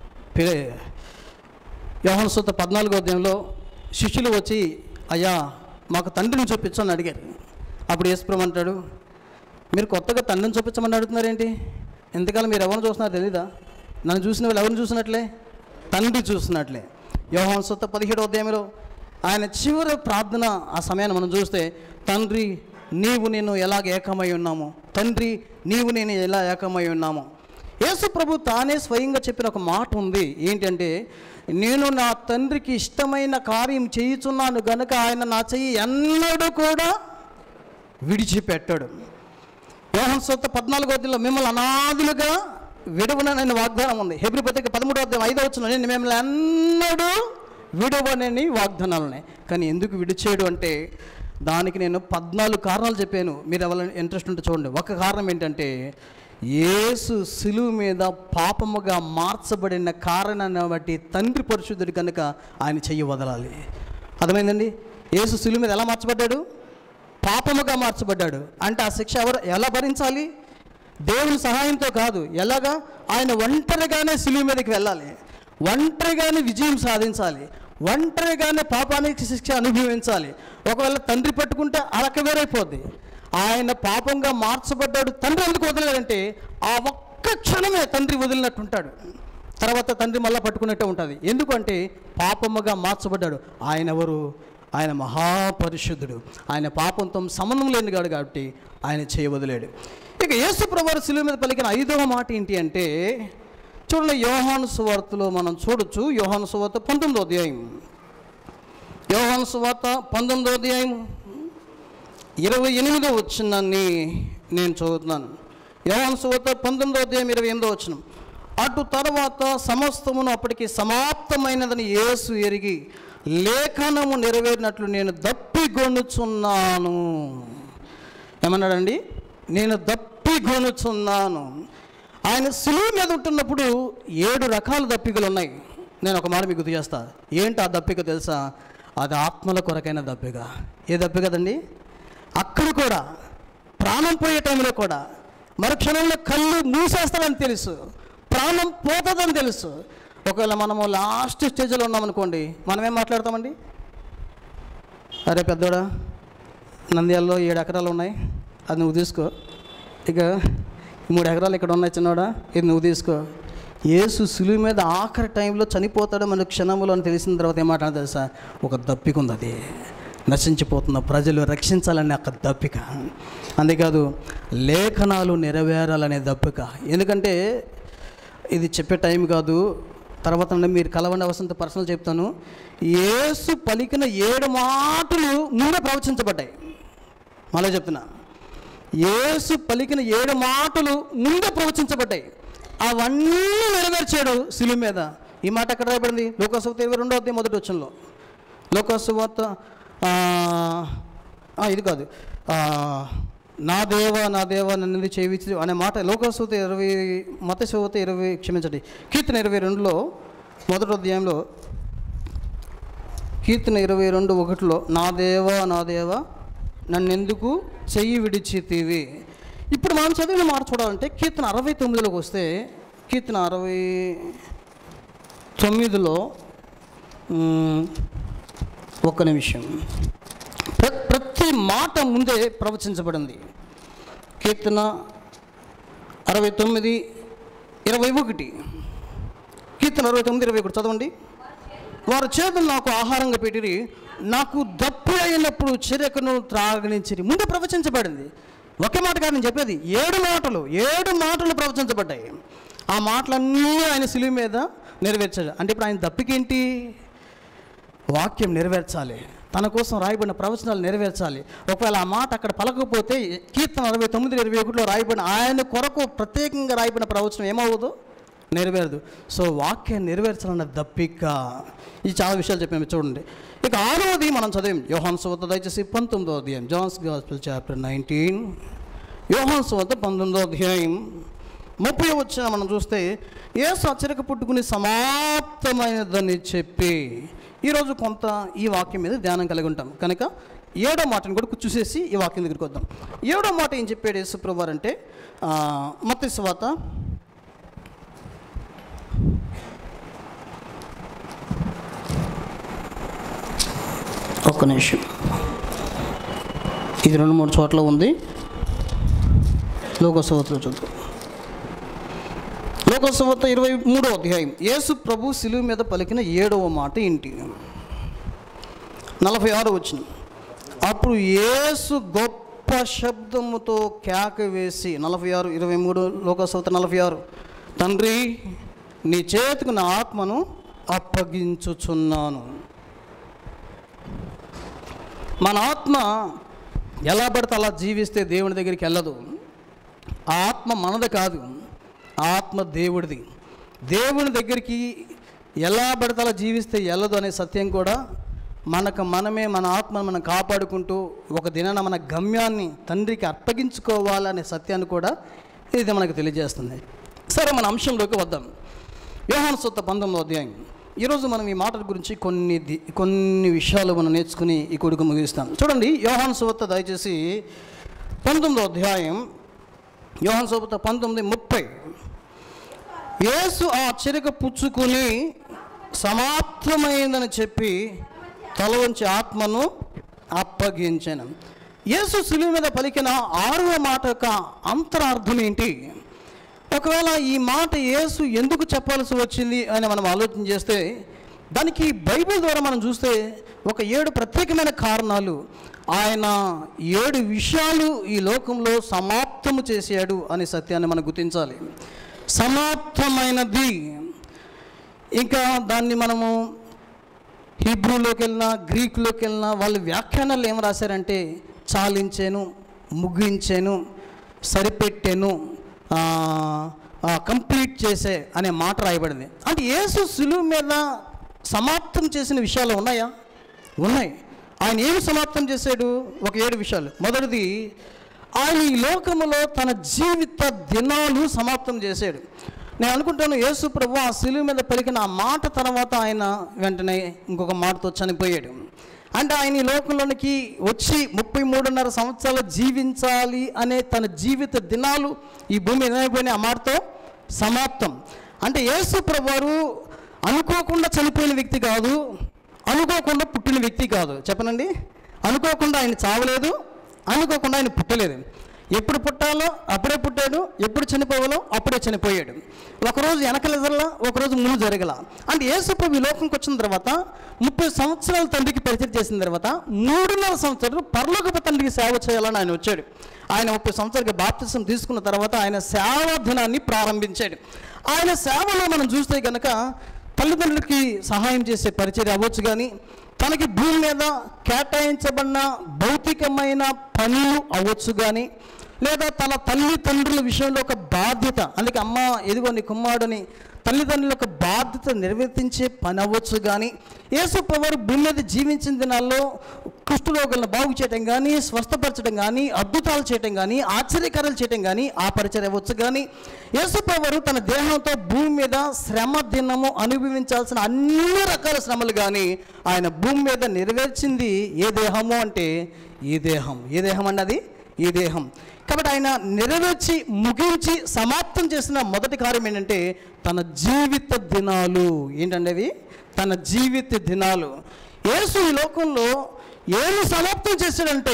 యోహాను సువార్త 14వ అధ్యాయంలో శిష్యులు వచ్చి, అయ్యా మాకు తండ్రిని చూపించమని అడిగారు. అప్పుడు యేసుప్రభు అంటాడు, మీరు కొత్తగా తండ్రిని చూపించమని అడుగుతున్నారేంటి? ఎంతకాలం మీరు ఎవరిని చూస్తున్నారో తెలీదా? నన్ను చూసిన వాళ్ళు ఎవరిని చూసినట్లే? తండ్రి చూసినట్లే. యోహాను సువార్త 17వ అధ్యాయంలో ఆయన చివరి ప్రార్థన ఆ సమయాన్ని మనం చూస్తే, తండ్రి నీవు నేను ఎలాగ ఏకమై ఉన్నాము, తండ్రి నీవు నేను ఎలా ఏకమై ఉన్నాము. యేసు ప్రభు తానే స్వయంగా చెప్పిన ఒక మాట ఉంది. ఏంటంటే, నేను నా తండ్రికి ఇష్టమైన కార్యం చేయుచున్నాను గనుక ఆయన నా చెయ్యి ఎన్నడూ కూడా విడిచిపెట్టాడు. యోహాను సువార్త 14వ అధ్యాయంలో మిమ్మల్ని అనాథులుగా విడవనని వాగ్దానం ఉంది. హెబ్రీ పత్రిక 13వ అధ్యాయం 5వ వచనం, నేను మిమ్మల్ని ఎన్నడూ విడవనని వాగ్దానాలున్నాయి. కానీ ఎందుకు విడిచేయడు అంటే, దానికి నేను 14 కారణాలు చెప్పాను. మీరు ఎవరైనా ఇంట్రెస్ట్ ఉంటే చూడండి. ఒక కారణం ఏంటంటే, యేసు సిలువ మీద పాపముగా మార్చబడిన కారణాన్ని బట్టి తండ్రి పరిశుద్ధుడు కనుక ఆయన చెయ్యి వదలాలి. అర్థమైందండి? యేసు సిలువ మీద ఎలా మార్చబడ్డాడు? పాపముగా మార్చబడ్డాడు. అంటే ఆ శిక్ష ఎలా భరించాలి? దేవుని సహాయంతో కాదు. ఎలాగా? ఆయన ఒంటరిగానే సిలువ మీదకి వెళ్ళాలి, ఒంటరిగానే విజయం సాధించాలి, ఒంటరిగానే పాపానికి శిక్ష అనుభవించాలి. ఒకవేళ తండ్రి పట్టుకుంటే అలక వేరైపోద్ది. ఆయన పాపంగా మార్చబడ్డాడు. తండ్రి ఎందుకు వదిలేదంటే, ఆ ఒక్క క్షణమే తండ్రి వదిలినట్టుంటాడు, తర్వాత తండ్రి మళ్ళీ పట్టుకున్నట్టే ఉంటుంది. ఎందుకంటే పాపముగా మార్చబడ్డాడు. ఆయన ఎవరు? ఆయన మహాపరిశుద్ధుడు. ఆయన పాపంతో సంబంధం లేనిగాడు కాబట్టి ఆయన చేయవదిలేడు. ఇక యేసు ప్రభువు శిలువ మీద పలికిన 5వ మాట ఏంటి అంటే, చూడండి, యోహాను సువార్తలో మనం చూడొచ్చు. యోహాను సువార్త 19వ అధ్యాయం, యోహాను సువార్త 19వ అధ్యాయం 28వ వచనాన్ని నేను చదువుతున్నాను. యోహాను సువార్త 19వ అధ్యాయం 28వ వచనం. అటు తర్వాత సమస్తమును అప్పటికి సమాప్తమైనదని యేసు ఎరిగి, లేఖనము నెరవేరినట్లు నేను దప్పిగొనుచున్నాను. ఏమన్నాడండి? నేను దప్పిగొనుచున్నాను. ఆయన సిలువ మీద ఉంటున్నప్పుడు 7 రకాల దప్పికలు ఉన్నాయి. నేను ఒక మాట మీకు గుర్తు చేస్తా. ఏంటి ఆ దప్పిక తెలుసా? అది ఆత్మల కొరకైన దప్పిక. ఏ దప్పిక కదండి? అక్కడ కూడా ప్రాణం పోయే టైంలో కూడా మరుక్షణంలో కళ్ళు మూసేస్తారని తెలుసు, ప్రాణం పోతుందని తెలుసు. ఒకవేళ మనము లాస్ట్ స్టేజ్లో ఉన్నామనుకోండి, మనం ఏం మాట్లాడతామండి? అరే పెద్దోడా, నంద్యాలలో 7 ఎకరాలు ఉన్నాయి, అది నువ్వు తీసుకో. ఇక 3 ఎకరాలు ఇక్కడ ఉన్నాయి చిన్నోడా, ఇది నువ్వు తీసుకో. యేసు సిలువ మీద ఆఖరి టైంలో చనిపోతాడు మన క్షణంలో అని తెలిసిన తర్వాత ఏం మాట్లాడదు తెలుసా? ఒక దప్పిక ఉంది. అది నశించిపోతున్న ప్రజలు రక్షించాలనే ఒక దప్పిక. అంతేకాదు లేఖనాలు నెరవేరాలనే దప్పిక. ఎందుకంటే ఇది చెప్పే టైం కాదు, తర్వాత మీరు కలవండి, అవసరంతో పర్సనల్ చెప్తాను. యేసు పలికిన 7 మాటలు ముందే ప్రవచించబడ్డాయి. మళ్ళీ చెప్తున్నా, యేసు పలికిన 7 మాటలు ముందే ప్రవచించబడ్డాయి. అవన్నీ నెరవేర్చాడు సిలువ మీద. ఈ మాట ఎక్కడ రాయబడింది? లూకా సువార్త 22వ అధ్యాయం 1వ వచనంలో. లూకా సువార్త ఇది కాదు, నా దేవా నా దేవా నన్ను చేయించు అనే మాట లూకా సువార్త 20, మత్తయి సువార్త 20, క్షమించండి, కీర్తన 22లో 1వ అధ్యాయంలో, కీర్తన 22:1లో, నా దేవా నా దేవా నన్నెందుకు చెయ్యి విడిచితివి. ఇప్పుడు మనం చదివిన మాట చూడాలంటే కీర్తన 69లోకి వస్తే, కీర్తన 69లో ఒక్క నిమిషం, ప్రతి మాట ముందే ప్రవచించబడింది. కీర్తన 69:21, కీర్తన 69:21 చదవండి. వారు చేతులు నాకు ఆహారంగా పెట్టిరి, నాకు దప్పి అయినప్పుడు చెరకును త్రాగనించిరి. ముందే ప్రవచించబడింది. ఒకే మాట కాదు నేను చెప్పేది, 7 మాటలు ప్రవచించబడ్డాయి. ఆ మాటలన్నీ ఆయన సిలువ మీద నెరవేర్చాడు. అంటే ఇప్పుడు ఆయన దప్పికేంటి? వాక్యం నెరవేర్చాలి. తన కోసం రాయబడిన ప్రవచనాలు నెరవేర్చాలి. ఒకవేళ ఆ మాట అక్కడ పలకపోతే కీర్తన 69:21లో రాయబడిన ఆయన కొరకు ప్రత్యేకంగా రాయబడిన ప్రవచనం ఏమవ్వదు, నెరవేరదు. సో వాక్యాన్ని నెరవేర్చాలన్న దప్పిక. ఇది చాలా విషయాలు చెప్పాము చూడండి. ఇక 6వది మనం చదివాం యోహాను సువార్త దయచేసి 19వ అధ్యాయం, జాన్స్ గాస్పెల్ చాప్టర్ 19. యోహాను సువార్త 19వ అధ్యాయం 30వ వచనం మనం చూస్తే, యేసు అచ్చరిక పుట్టుకుని సమాప్తమైనదని చెప్పి. ఈరోజు కొంత ఈ వాక్యం మీద ధ్యానం కలిగి ఉంటాం కనుక 7వ మాటను కూడా చూసేసి ఈ వాక్యం దగ్గరికి వద్దాం. 7వ మాట ఏం చెప్పాడు యేసు ప్రభువారు అంటే, మత్తయి సువార్త 1 నిమిషం, ఇది 2-3 చోట్ల ఉంది. లోక సువార్తలో చూద్దాం. లోక సువార్త 23వ అధ్యాయం, యేసు ప్రభు శిలువ మీద పలికిన 7వ మాట ఏంటి? 46వ వచనం, అప్పుడు యేసు గొప్ప శబ్దముతో కేక వేసి, 46:23 లోక సువార్త 46, తండ్రి నీ చేతికి నా ఆత్మను అప్పగించుచున్నాను. మన ఆత్మ ఎలా పడితే అలా జీవిస్తే దేవుని దగ్గరికి వెళ్ళదు. ఆ ఆత్మ మనది కాదు, ఆత్మ దేవుడిది. దేవుని దగ్గరికి ఎలా పడితే అలా జీవిస్తే వెళ్ళదు అనే సత్యం కూడా మనమే మన ఆత్మను మనం కాపాడుకుంటూ ఒక దినాన మన గమ్యాన్ని తండ్రికి అప్పగించుకోవాలనే సత్యాన్ని కూడా ఇది మనకు తెలియజేస్తుంది. సరే, మన అంశంలోకి వద్దాం. యోహాను సువార్త 19వ అధ్యాయం. ఈరోజు మనం ఈ మాటల గురించి కొన్ని విషయాలు మనం నేర్చుకుని ఈ కొడుకు ముగిస్తాం. చూడండి, యోహాను సువార్త దయచేసి 19వ అధ్యాయం, యోహాను సువార్త 19:30. యేసు ఆ అచ్చరిక పుచ్చుకుని సమాప్తమైందని చెప్పి తల వంచి ఆత్మను అప్పగించాను. యేసు శిలువ మీద పలికిన 6వ మాట యొక్క అంతరార్థం ఏంటి? ఒకవేళ ఈ మాట యేసు ఎందుకు చెప్పాల్సి వచ్చింది అని మనం ఆలోచన చేస్తే, దానికి బైబిల్ ద్వారా మనం చూస్తే ఒక 7 ప్రత్యేకమైన కారణాలు. ఆయన 7 విషయాలు ఈ లోకంలో సమాప్తము చేశాడు అనే సత్యాన్ని మనం గుర్తించాలి. సమాప్తమైనది. ఇంకా దాన్ని మనము హీబ్రూలోకి వెళ్ళినా గ్రీకులోకి వెళ్ళినా వాళ్ళు వ్యాఖ్యానాలు ఏం రాశారంటే, చాలించాను, ముగించాను, సరిపెట్టాను, కంప్లీట్ చేసే అనే మాట రాయబడింది. అంటే యేసు శిలువ మీద సమాప్తం చేసిన విషయాలు ఉన్నాయా? ఉన్నాయి. ఆయన ఏమి సమాప్తం చేశాడు? ఒక 7 విషయాలు. మొదటిది, ఆయన ఈ లోకములో తన జీవిత దినాలు సమాప్తం చేశాడు. నేను అనుకుంటాను యేసు ప్రభు ఆ శిలువ మీద పలికిన ఆ మాట తర్వాత ఆయన వెంటనే ఇంకొక మాటతో చనిపోయాడు. అంటే ఆయన ఈ లోకంలోనికి వచ్చి 33.5 సంవత్సరాలు జీవించాలి అనే తన జీవిత దినాలు ఈ భూమి ఏమైపోయినాయి? ఆ మాటతో సమాప్తం. అంటే యేసు ప్రభువారు అనుకోకుండా చనిపోయిన వ్యక్తి కాదు, అనుకోకుండా పుట్టిన వ్యక్తి కాదు. చెప్పనండి, అనుకోకుండా ఆయన చావలేదు, అనుకోకుండా ఆయన పుట్టలేదు. ఎప్పుడు పుట్టాలో అప్పుడే పుట్టాడు, ఎప్పుడు చనిపోవాలో అప్పుడే చనిపోయాడు. ఒకరోజు వెనకలు జరగల, ఒకరోజు ముందు జరగల. అంటే యేసు ప్రభు ఈ లోకంకి వచ్చిన తర్వాత 30 సంవత్సరాలు తండ్రికి పరిచయం చేసిన తర్వాత 3.5 సంవత్సరాలు పరలోకపు తండ్రికి సేవ చేయాలని ఆయన వచ్చాడు. ఆయన 30 సంవత్సరాలకి బాప్తిసం తీసుకున్న తర్వాత ఆయన సేవా దినాన్ని ప్రారంభించాడు. ఆయన సేవలో మనం చూస్తే కనుక తల్లిదండ్రులకి సహాయం చేసే పరిచర్య అవ్వచ్చు, కానీ తనకి భూమి మీద కేటాయించబడిన భౌతికమైన పనులు అవ్వచ్చు, కానీ లేదా తన తల్లిదండ్రుల విషయంలో ఒక బాధ్యత, అందుకే అమ్మ ఎదుగో నీ కుమారుడని తల్లిదండ్రుల యొక్క బాధ్యత నిర్వర్తించే పని అవ్వచ్చు, కానీ యేసు ప్రభువారు భూమి మీద జీవించిన దినాల్లో కుష్ఠరోగులను బాగు చేయటం కానీ, స్వస్థపరచడం కానీ, అద్భుతాలు చేయటం కానీ, ఆశ్చర్యకారాలు చేయటం కానీ ఆ పరిచయం అవ్వచ్చు, కానీ యేసు ప్రభువారు తన దేహంతో భూమి మీద శ్రమ దినము అనుభవించాల్సిన అన్ని రకాల శ్రమలు కానీ ఆయన భూమి మీద నెరవేర్చింది ఏ దేహము అంటే ఈ దేహం. ఏ దేహం అన్నది ఈ దేహం. కాబట్టి ఆయన నెరవేర్చి ముగించి సమాప్తం చేసిన మొదటి కార్యం ఏంటంటే తన జీవిత దినాలు. ఏంటంటే అవి తన జీవిత దినాలు. యేసు ఈ లోకంలో ఏమి సమాప్తం చేశాడంటే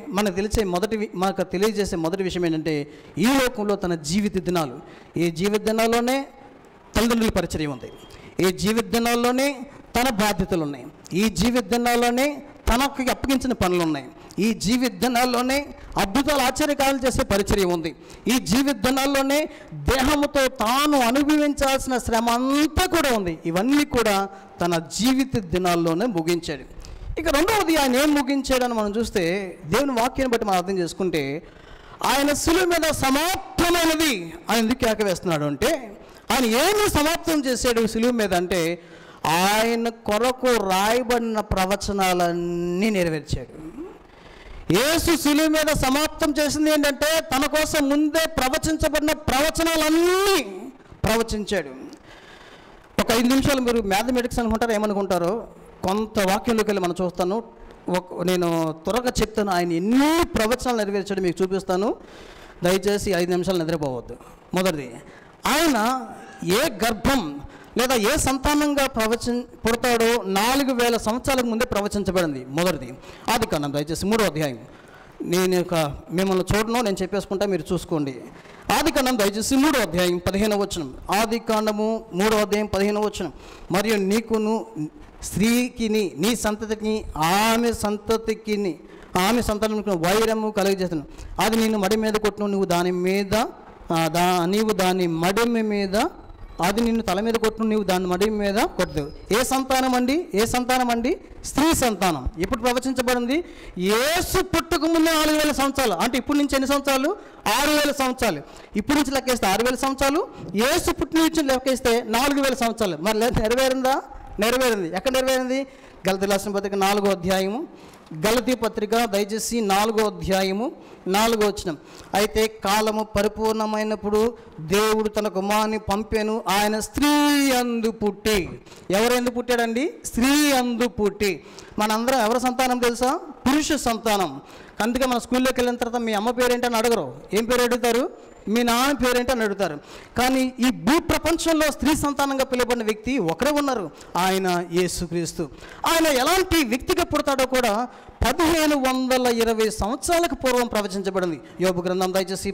మనకు తెలియజేసే మొదటి విషయం ఏంటంటే ఈ లోకంలో తన జీవిత దినాలు. ఈ జీవిత దినాల్లోనే తల్లిదండ్రుల పరిచర్య ఉంది, ఈ జీవిత దినాల్లోనే తన బాధ్యతలు ఉన్నాయి, ఈ జీవిత దినాల్లోనే తనకు అప్పగించిన పనులు ఉన్నాయి, ఈ జీవిత దినాల్లోనే అద్భుతాలు ఆశ్చర్యకాలు చేసే పరిచర్య ఉంది, ఈ జీవిత దినాల్లోనే దేహముతో తాను అనుభవించాల్సిన శ్రమ అంతా కూడా ఉంది. ఇవన్నీ కూడా తన జీవిత దినాల్లోనే ముగించాడు. ఇక రెండవది ఆయన ఏం ముగించాడని మనం చూస్తే దేవుని వాక్యాన్ని బట్టి మనం అర్థం చేసుకుంటే ఆయన శిలువ మీద సమాప్తమైనది ఆయన ఎందుకు కేక వేస్తున్నాడు అంటే ఆయన ఏమి సమాప్తం చేశాడు శిలువ మీద అంటే ఆయన కొరకు రాయబడిన ప్రవచనాలన్నీ నెరవేర్చాడు. యేసు శిలువ మీద సమాప్తం చేసింది ఏంటంటే తన కోసం ముందే ప్రవచించబడిన ప్రవచనాలన్నీ ప్రవచించాడు. ఒక 5 నిమిషాలు మీరు మ్యాథమెటిక్స్ అనుకుంటారో ఏమనుకుంటారో కొంత వాక్యంలోకి వెళ్ళి మనం చూస్తాను. నేను త్వరగా చెప్తాను ఆయన ఎన్ని ప్రవచనాలు నెరవేర్చాడు మీకు చూపిస్తాను. దయచేసి 5 నిమిషాలు నిద్రపోవద్దు. మొదటిది, ఆయన ఏ గర్భం లేదా ఏ సంతానంగా పుడతాడో 4000 సంవత్సరాలకు ముందే ప్రవచించబడింది. మొదటిది ఆదికాండం దయచేసి 3వ అధ్యాయం. నేను మిమ్మల్ని చూడను, నేను చెప్పేసుకుంటా, మీరు చూసుకోండి. ఆదికాండం దయచేసి 3వ అధ్యాయం 15వ వచనం. ఆదికాండము 3వ అధ్యాయం 15వ వచనం. మరియు నీకును స్త్రీకిని నీ సంతతికి ఆమె సంతానానికి వైరము కలుగజేస్తాను. అది నేను మడి మీద కొట్టును, నువ్వు దాని మీద నీవు దాని మడిమి మీద, అది నిన్ను తల మీద కొట్టును, నీవు దాని మడి మీద కొట్టదు. ఏ సంతానం అండి? స్త్రీ సంతానం. ఇప్పుడు ప్రవచించబడింది యేసు పుట్టుక ముందే 4000 సంవత్సరాలు. అంటే ఇప్పుడు నుంచి ఎన్ని సంవత్సరాలు? 6000 సంవత్సరాలు. ఇప్పుడు నుంచి లెక్కేస్తే 6000 సంవత్సరాలు, యేసు పుట్టిన నుంచి లెక్కేస్తే 4000 సంవత్సరాలు. మరి నెరవేరిందా? నెరవేరింది. ఎక్కడ నెరవేరింది? గలతీ రాసిన పత్రిక 4వ అధ్యాయము. గలతీ పత్రిక దయచేసి 4వ అధ్యాయము 4వ వచనం. అయితే కాలము పరిపూర్ణమైనప్పుడు దేవుడు తన కుమారుని పంపెను, ఆయన స్త్రీ అందు పుట్టి. ఎవరెందు పుట్టాడండి? స్త్రీ అందు పుట్టి. మనందరం ఎవరి సంతానం తెలుసా? పురుష సంతానం. అందుకే మన స్కూల్లోకి వెళ్ళిన తర్వాత మీ అమ్మ పేరేంటి అని అడగరు, ఏం పేరు అడుగుతారు? మీ నాన్న పేరేంటి అని అడుగుతారు. కానీ ఈ భూ ప్రపంచంలో స్త్రీ సంతానంగా పిలువబడిన వ్యక్తి ఒకరే ఉన్నారు, ఆయన యేసుక్రీస్తు. ఆయన ఎలాంటి వ్యక్తిగా పుడతాడో కూడా 1520 సంవత్సరాలకు పూర్వం ప్రవచించబడింది. యోబు గ్రంథం దయచేసి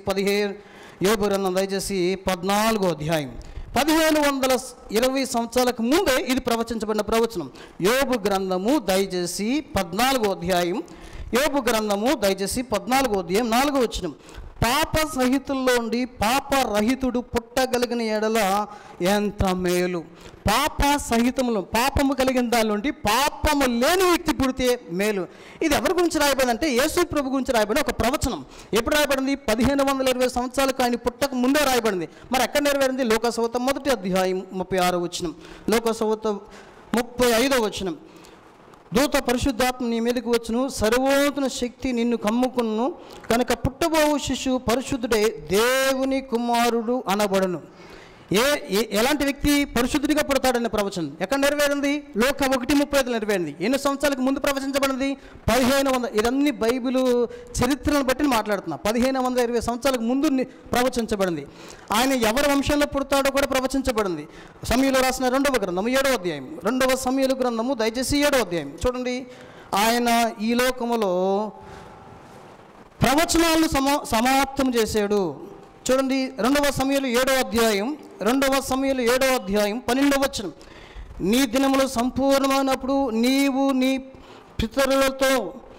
14వ అధ్యాయం. 1520 సంవత్సరాలకు ముందే ఇది ప్రవచించబడిన ప్రవచనం. యోబు గ్రంథము దయచేసి 14వ అధ్యాయం. యోబు గ్రంథము దయచేసి 14వ అధ్యాయం 4వ వచనం. పాప సహితుల్లో ఉండి పాపరహితుడు పుట్టగలిగిన ఎడల ఎంత మేలు. పాప సహితములు, పాపము కలిగిన దాని నుండి పాపము లేని వ్యక్తి పుడితే మేలు. ఇది ఎవరి గురించి రాయబడింది అంటే యేసు ప్రభు గురించి రాయబడిన ఒక ప్రవచనం. ఎప్పుడు రాయబడింది? 1520 సంవత్సరాలకు ఆయన పుట్టక ముందే రాయబడింది. మరి ఎక్కడ నెరవేరింది? లోకసువార్త 1వ అధ్యాయం 36వ వచనం. లోకసువార్త 35వ వచనం. దూత పరిశుద్ధాత్మ నీ మీదకి వచ్చును, సర్వోన్నత శక్తి నిన్ను కమ్ముకును, కనుక పుట్టబోవు శిశువు పరిశుద్ధుడే, దేవుని కుమారుడు అనబడును. ఎలాంటి వ్యక్తి పరిశుద్ధుడిగా పుడతాడనే ప్రవచనం ఎక్కడ నెరవేరింది? లోక 1:35 నెరవేరింది. ఎన్ని సంవత్సరాలకు ముందు ప్రవచించబడింది? 1500. ఇదన్నీ బైబిల్ చరిత్రను బట్టి మాట్లాడుతున్నా. 1520 సంవత్సరాలకు ముందు ప్రవచించబడింది. ఆయన ఎవరి వంశంలో పుడతాడో కూడా ప్రవచించబడింది. సమూయేలు రాసిన 2వ గ్రంథము 7వ అధ్యాయం. 2వ సమూయేలు గ్రంథము దయచేసి 7వ అధ్యాయం చూడండి. ఆయన ఈ లోకములో ప్రవచనాలను సమాప్తం చేశాడు. చూడండి 2వ సమూయేలు 7వ అధ్యాయం. 2వ సమూయేలు 7వ అధ్యాయం 12వ వచనం. నీ దినములు సంపూర్ణమైనప్పుడు నీవు నీ పితరులతో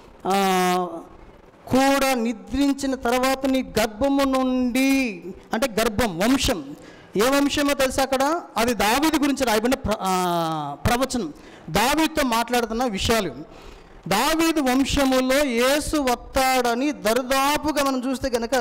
కూడా నిద్రించిన తర్వాత నీ గర్భము నుండి, అంటే గర్భం వంశం, ఏ వంశమో తెలుసా అక్కడ? అది దావీదు గురించి రాయబడిన ప్రవచనం. దావీదుతో మాట్లాడుతున్న విషయాలు. దావీదు వంశములో యేసు వస్తాడని దరిదాపుగా మనం చూస్తే కనుక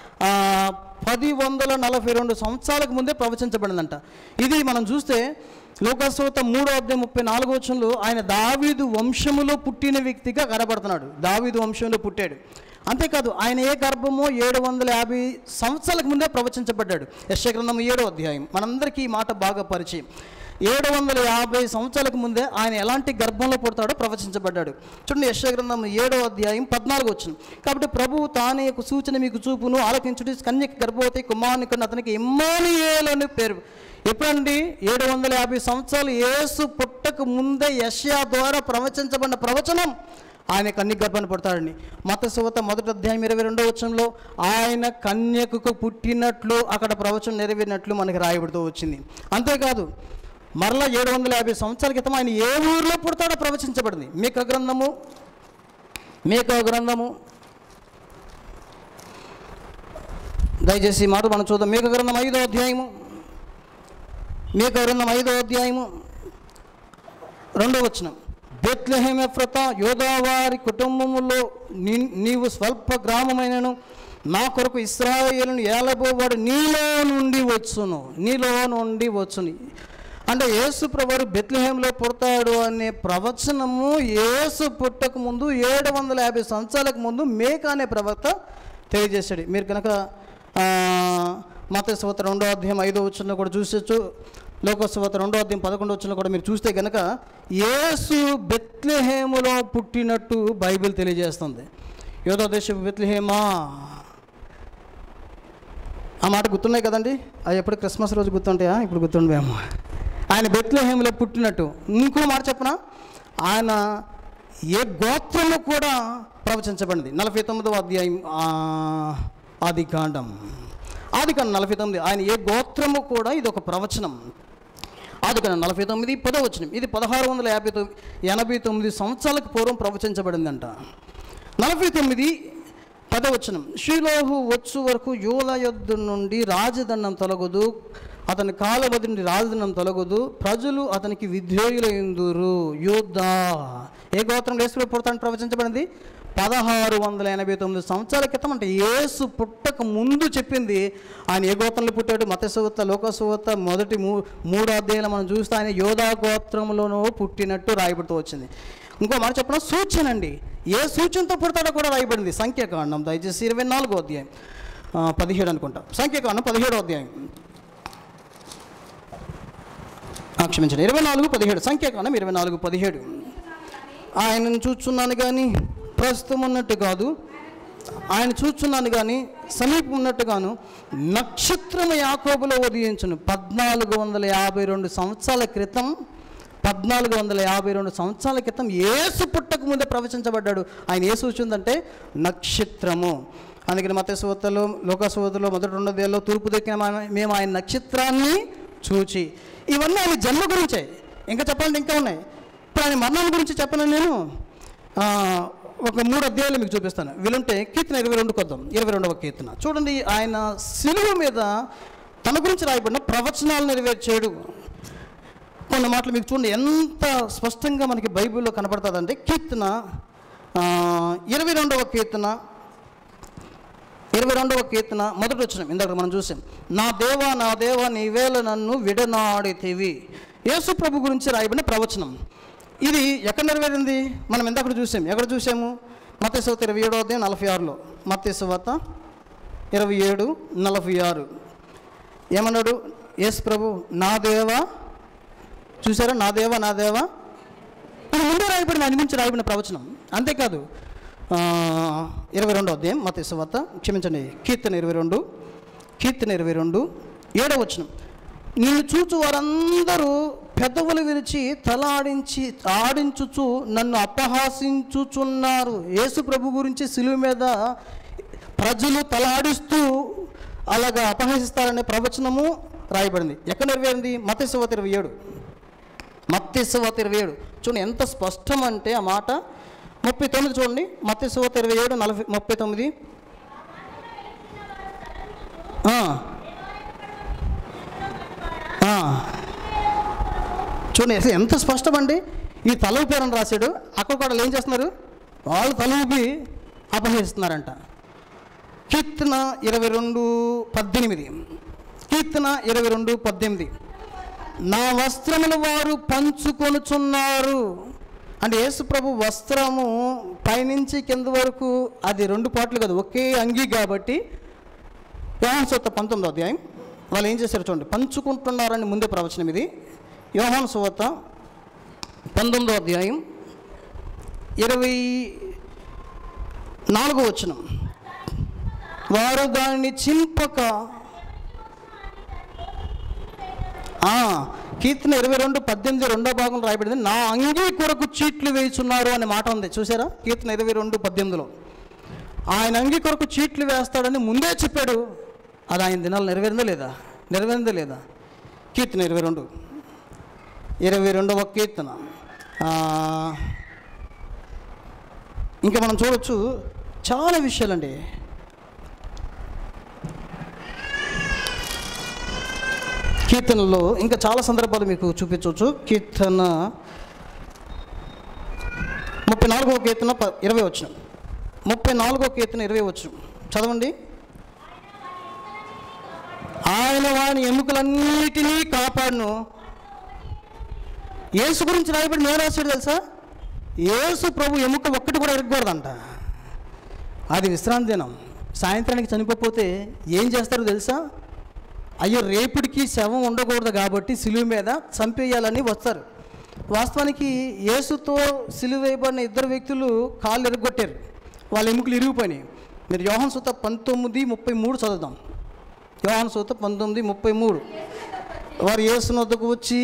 1042 సంవత్సరాలకు ముందే ప్రవచించబడిందంట. ఇది మనం చూస్తే లోకసువార్త 3వ అధ్యాయం 34వ వచనంలో ఆయన దావీదు వంశములో పుట్టిన వ్యక్తిగా కనబడుతున్నాడు. దావీదు వంశంలో పుట్టాడు. అంతేకాదు ఆయన ఏ గర్భమో 750 సంవత్సరాలకు ముందే ప్రవచించబడ్డాడు. యెషయా గ్రంథం 7వ అధ్యాయం. మనందరికీ ఈ మాట బాగా పరిచయం. 750 సంవత్సరాలకు ముందే ఆయన ఎలాంటి గర్భంలో పుడతాడో ప్రవచించబడ్డాడు. చూడండి యెషయా గ్రంథం 7వ అధ్యాయం 14వ వచనం. కాబట్టి ప్రభువు తానే యొక్క సూచన మీకు చూపును, ఆలకించుడి, కన్యక గర్భవతి, కుమారుని కన్నా అతనికి ఇమ్మానుయేలు అని పేరు. ఎప్పుడండి? 750 సంవత్సరాలు యేసు పుట్టక ముందే యెషయా ద్వారా ప్రవచించబడిన ప్రవచనం ఆయన కన్యక గర్భాన్ని పుడతాడండి. మత్తయి సువార్త 1వ అధ్యాయం 22వ వచనంలో ఆయన కన్యకకు పుట్టినట్లు అక్కడ ప్రవచనం నెరవేరినట్లు మనకి రాయబడుతూ వచ్చింది. అంతేకాదు మరలా 750 సంవత్సరాల క్రితం ఆయన ఏ ఊరిలో పుడతాడో ప్రవచించబడింది. మీకా గ్రంథము దయచేసి మాట మనం చూద్దాం. మీకా గ్రంథం 5వ అధ్యాయము. మీకా గ్రంథం 5వ అధ్యాయము 2వ వచనం. బెత్లెహేమ్ ఎఫ్రాతా యోదా వారి కుటుంబములో నీవు స్వల్ప గ్రామమైనను నా కొరకు ఇశ్రాయేలును ఏలబోవాడు నీలో నుండి వచ్చును. అంటే యేసు ప్రభువు బెత్లెహేంలో పుడతాడు అనే ప్రవచనము యేసు పుట్టక ముందు 750 సంవత్సరాలకు ముందు మేకా అనే ప్రవక్త తెలియజేశాడు. మీరు కనుక మత్తయి సువార్త 2వ అధ్యాయం 5వ వచనంలో కూడా చూసొచ్చు, లూకా సువార్త 2వ అధ్యాయం 11వ వచనంలో కూడా మీరు చూస్తే కనుక యేసు బెత్లెహేములో పుట్టినట్టు బైబిల్ తెలియజేస్తుంది. యోధా దేశపు బెత్లెహేమా, ఆ మాట గుర్తున్నాయి కదండి. అవి ఎప్పుడు క్రిస్మస్ రోజు గుర్తుంటాయా? ఇప్పుడు గుర్తుండేమో. ఆయన బెత్లెహేములో పుట్టినట్టు. ఇంకో మాట చెప్పనా, ఆయన ఏ గోత్రము కూడా ప్రవచించబడింది. 49వ అధ్యాయం ఆదికాండం 49, ఆయన ఏ గోత్రము కూడా ఇది ఒక ప్రవచనం. ఆదికాండం 49 10వ వచనం. ఇది 1689 సంవత్సరాలకు పూర్వం ప్రవచించబడిందంట. 49 10వ వచనం. షీలోహు వచ్చు వరకు యూదా యొద్ద నుండి రాజదండం తొలగదు, అతని కాలవది నుండి రాజదండం తొలగదు, ప్రజలు అతనికి విధేయులైందురు. యూదా ఏ గోత్రం యేసు పుడతాడని ప్రవచించబడింది 1689 సంవత్సరాల క్రితం. అంటే యేసు పుట్టక ముందు చెప్పింది. ఆయన ఏ గోత్రంలో పుట్టాడు? మత్తయి సువార్త, లూకా సువార్త మొదటి 3 అధ్యాయాలు మనం చూస్తే ఆయన యోధా గోత్రంలోనూ పుట్టినట్టు రాయబడుతూ వచ్చింది. ఇంకో మాట చెప్పిన సూచన అండి, ఏ సూచనతో పుడతాడో కూడా రాయబడింది. సంఖ్యాకాండం దయచేసి 24వ అధ్యాయం 17 అనుకుంటా. సంఖ్యాకాండం 17వ అధ్యాయం, క్షమించండి 24:17. సంఖ్యాకాండం 24:17. ఆయనను చూచున్నాను కానీ ప్రస్తుతం ఉన్నట్టు కాదు, ఆయన చూచున్నాను కానీ సమీపం ఉన్నట్టుగాను, నక్షత్రము యాకోబులో ఉదయించును. 1452 సంవత్సరాల క్రితం 1452 సంవత్సరాల క్రితం యేసు పుట్టక ముందే ప్రవచించబడ్డాడు. ఆయన ఏ సూచిందంటే నక్షత్రము. అందుకని మత్తయి సువార్తలో, లూకా సువార్తలో మొదటి 2 అధ్యాయాల్లో తూర్పు దిక్కున మేము ఆయన నక్షత్రాన్ని చూచి, ఇవన్నీ ఆయన జన్మ గురించే. ఇంకా చెప్పాలంటే ఇంకా ఉన్నాయి. ఇప్పుడు ఆయన మరణం గురించి చెప్పను. నేను ఒక 3 అధ్యాయాలు మీకు చూపిస్తాను. వీలుంటే కీర్తన 22 కొద్దాం. 22వ కీర్తన చూడండి. ఆయన శిలువ మీద తన గురించి రాయబడిన ప్రవచనాలు నెరవేర్చాడు. కొన్ని మాటలు మీకు చూడండి ఎంత స్పష్టంగా మనకి బైబిల్లో కనపడుతుందంటే, కీర్తన 22వ కీర్తన మొదటి వచనం ఇందాక మనం చూసాం. నా దేవా నీవేళ నన్ను విడనాడితివి. యేసు ప్రభు గురించి రాయబడిన ప్రవచనం ఇది ఎక్కడ నెరవేరింది? మనం ఇందాక చూసాం. ఎక్కడ చూసాము? మత్తయి సువార్త 27వ అధ్యాయం 46లో. మత్తయి సువార్త 27:46 ఏమన్నాడు యేసు ప్రభు? నా దేవా. చూసారా? నా దేవా ఇది ముందే రాయబడిన, ఆయన గురించి రాయబడిన ప్రవచనం. అంతేకాదు 22వ అధ్యాయం మత్తయి సువార్త, క్షమించండి, కీర్తన 22 7వ వచనం. నిన్ను చూచు వారందరూ పెదవులు విరిచి ఆడించుచు నన్ను అపహాసించుచున్నారు. యేసు ప్రభు గురించి శిలువ మీద ప్రజలు తలాడిస్తూ అలాగా అపహసిస్తారనే ప్రవచనము రాయబడింది. ఎక్కడ నెరవేరింది? మత్తయి సువార్త 27. చూడండి ఎంత స్పష్టం అంటే ఆ మాట. 39 చూడండి. మత్తయి సువార్త 27:39. చూడండి అసలు ఎంత స్పష్టం అండి. ఈ తల ఊపారని రాశాడు. అక్కడ కూడా ఏం చేస్తున్నారు? వాళ్ళు తల ఊపి అపహరిస్తున్నారంట. కీర్తన 22:18. నా వస్త్రములు వారు పంచుకొనుచున్నారు. అంటే యేసు ప్రభు వస్త్రము పైనుంచి కింద వరకు అది 2 పార్ట్లు కాదు, ఒకే అంగీ. కాబట్టి యోహాను సువార్త 19వ అధ్యాయం వాళ్ళు ఏం చేశారు చూడండి, పంచుకుంటున్నారని ముందే ప్రవచనం ఇది. యోహాను సువార్త 19వ అధ్యాయం 24వ వచనం. వారు దానిని చింపక, కీర్తన 22:18 రెండో భాగంలో రాయబడింది, నా అంగీ కొరకు చీట్లు వేయుచున్నారు అనే మాట ఉంది. చూసారా? కీర్తన 22:18లో ఆయన అంగీ కొరకు చీట్లు వేస్తాడని ముందే చెప్పాడు. అది ఆయన దినాలు నెరవేరిందా లేదా? కీర్తన 22వ కీర్తన. ఇంకా మనం చూడొచ్చు చాలా విషయాలండి. కీర్తనలో ఇంకా చాలా సందర్భాలు మీకు చూపించవచ్చు. కీర్తన 34వ కీర్తన 20 వచనం. 34వ కీర్తన 20 వచనం చదవండి. ఆయన వాని ఎముకలన్నిటినీ కాపాడును. యేసు గురించి రాయబడి నేను రాశాడు తెలుసా? యేసు ప్రభు ఎముక ఒక్కటి కూడా ఎరగకూడదంట. అది విశ్రాంతి దినం. సాయంత్రానికి చనిపోతే ఏం చేస్తారో తెలుసా? అయ్యో రేపుడికి శవం ఉండకూడదు కాబట్టి సిలువ మీద చంపేయాలని వస్తారు. వాస్తవానికి యేసుతో సిలువ వేయబడిన ఇద్దరు వ్యక్తులు కాళ్ళు ఎరగొట్టారు, వాళ్ళ ఎముకలు ఇరిగిపోయినాయి. మీరు యోహాను సువార్త 19:33 చదువుదాం. యోహాను సువార్త 19:33. వారు యేసు వద్దకు వచ్చి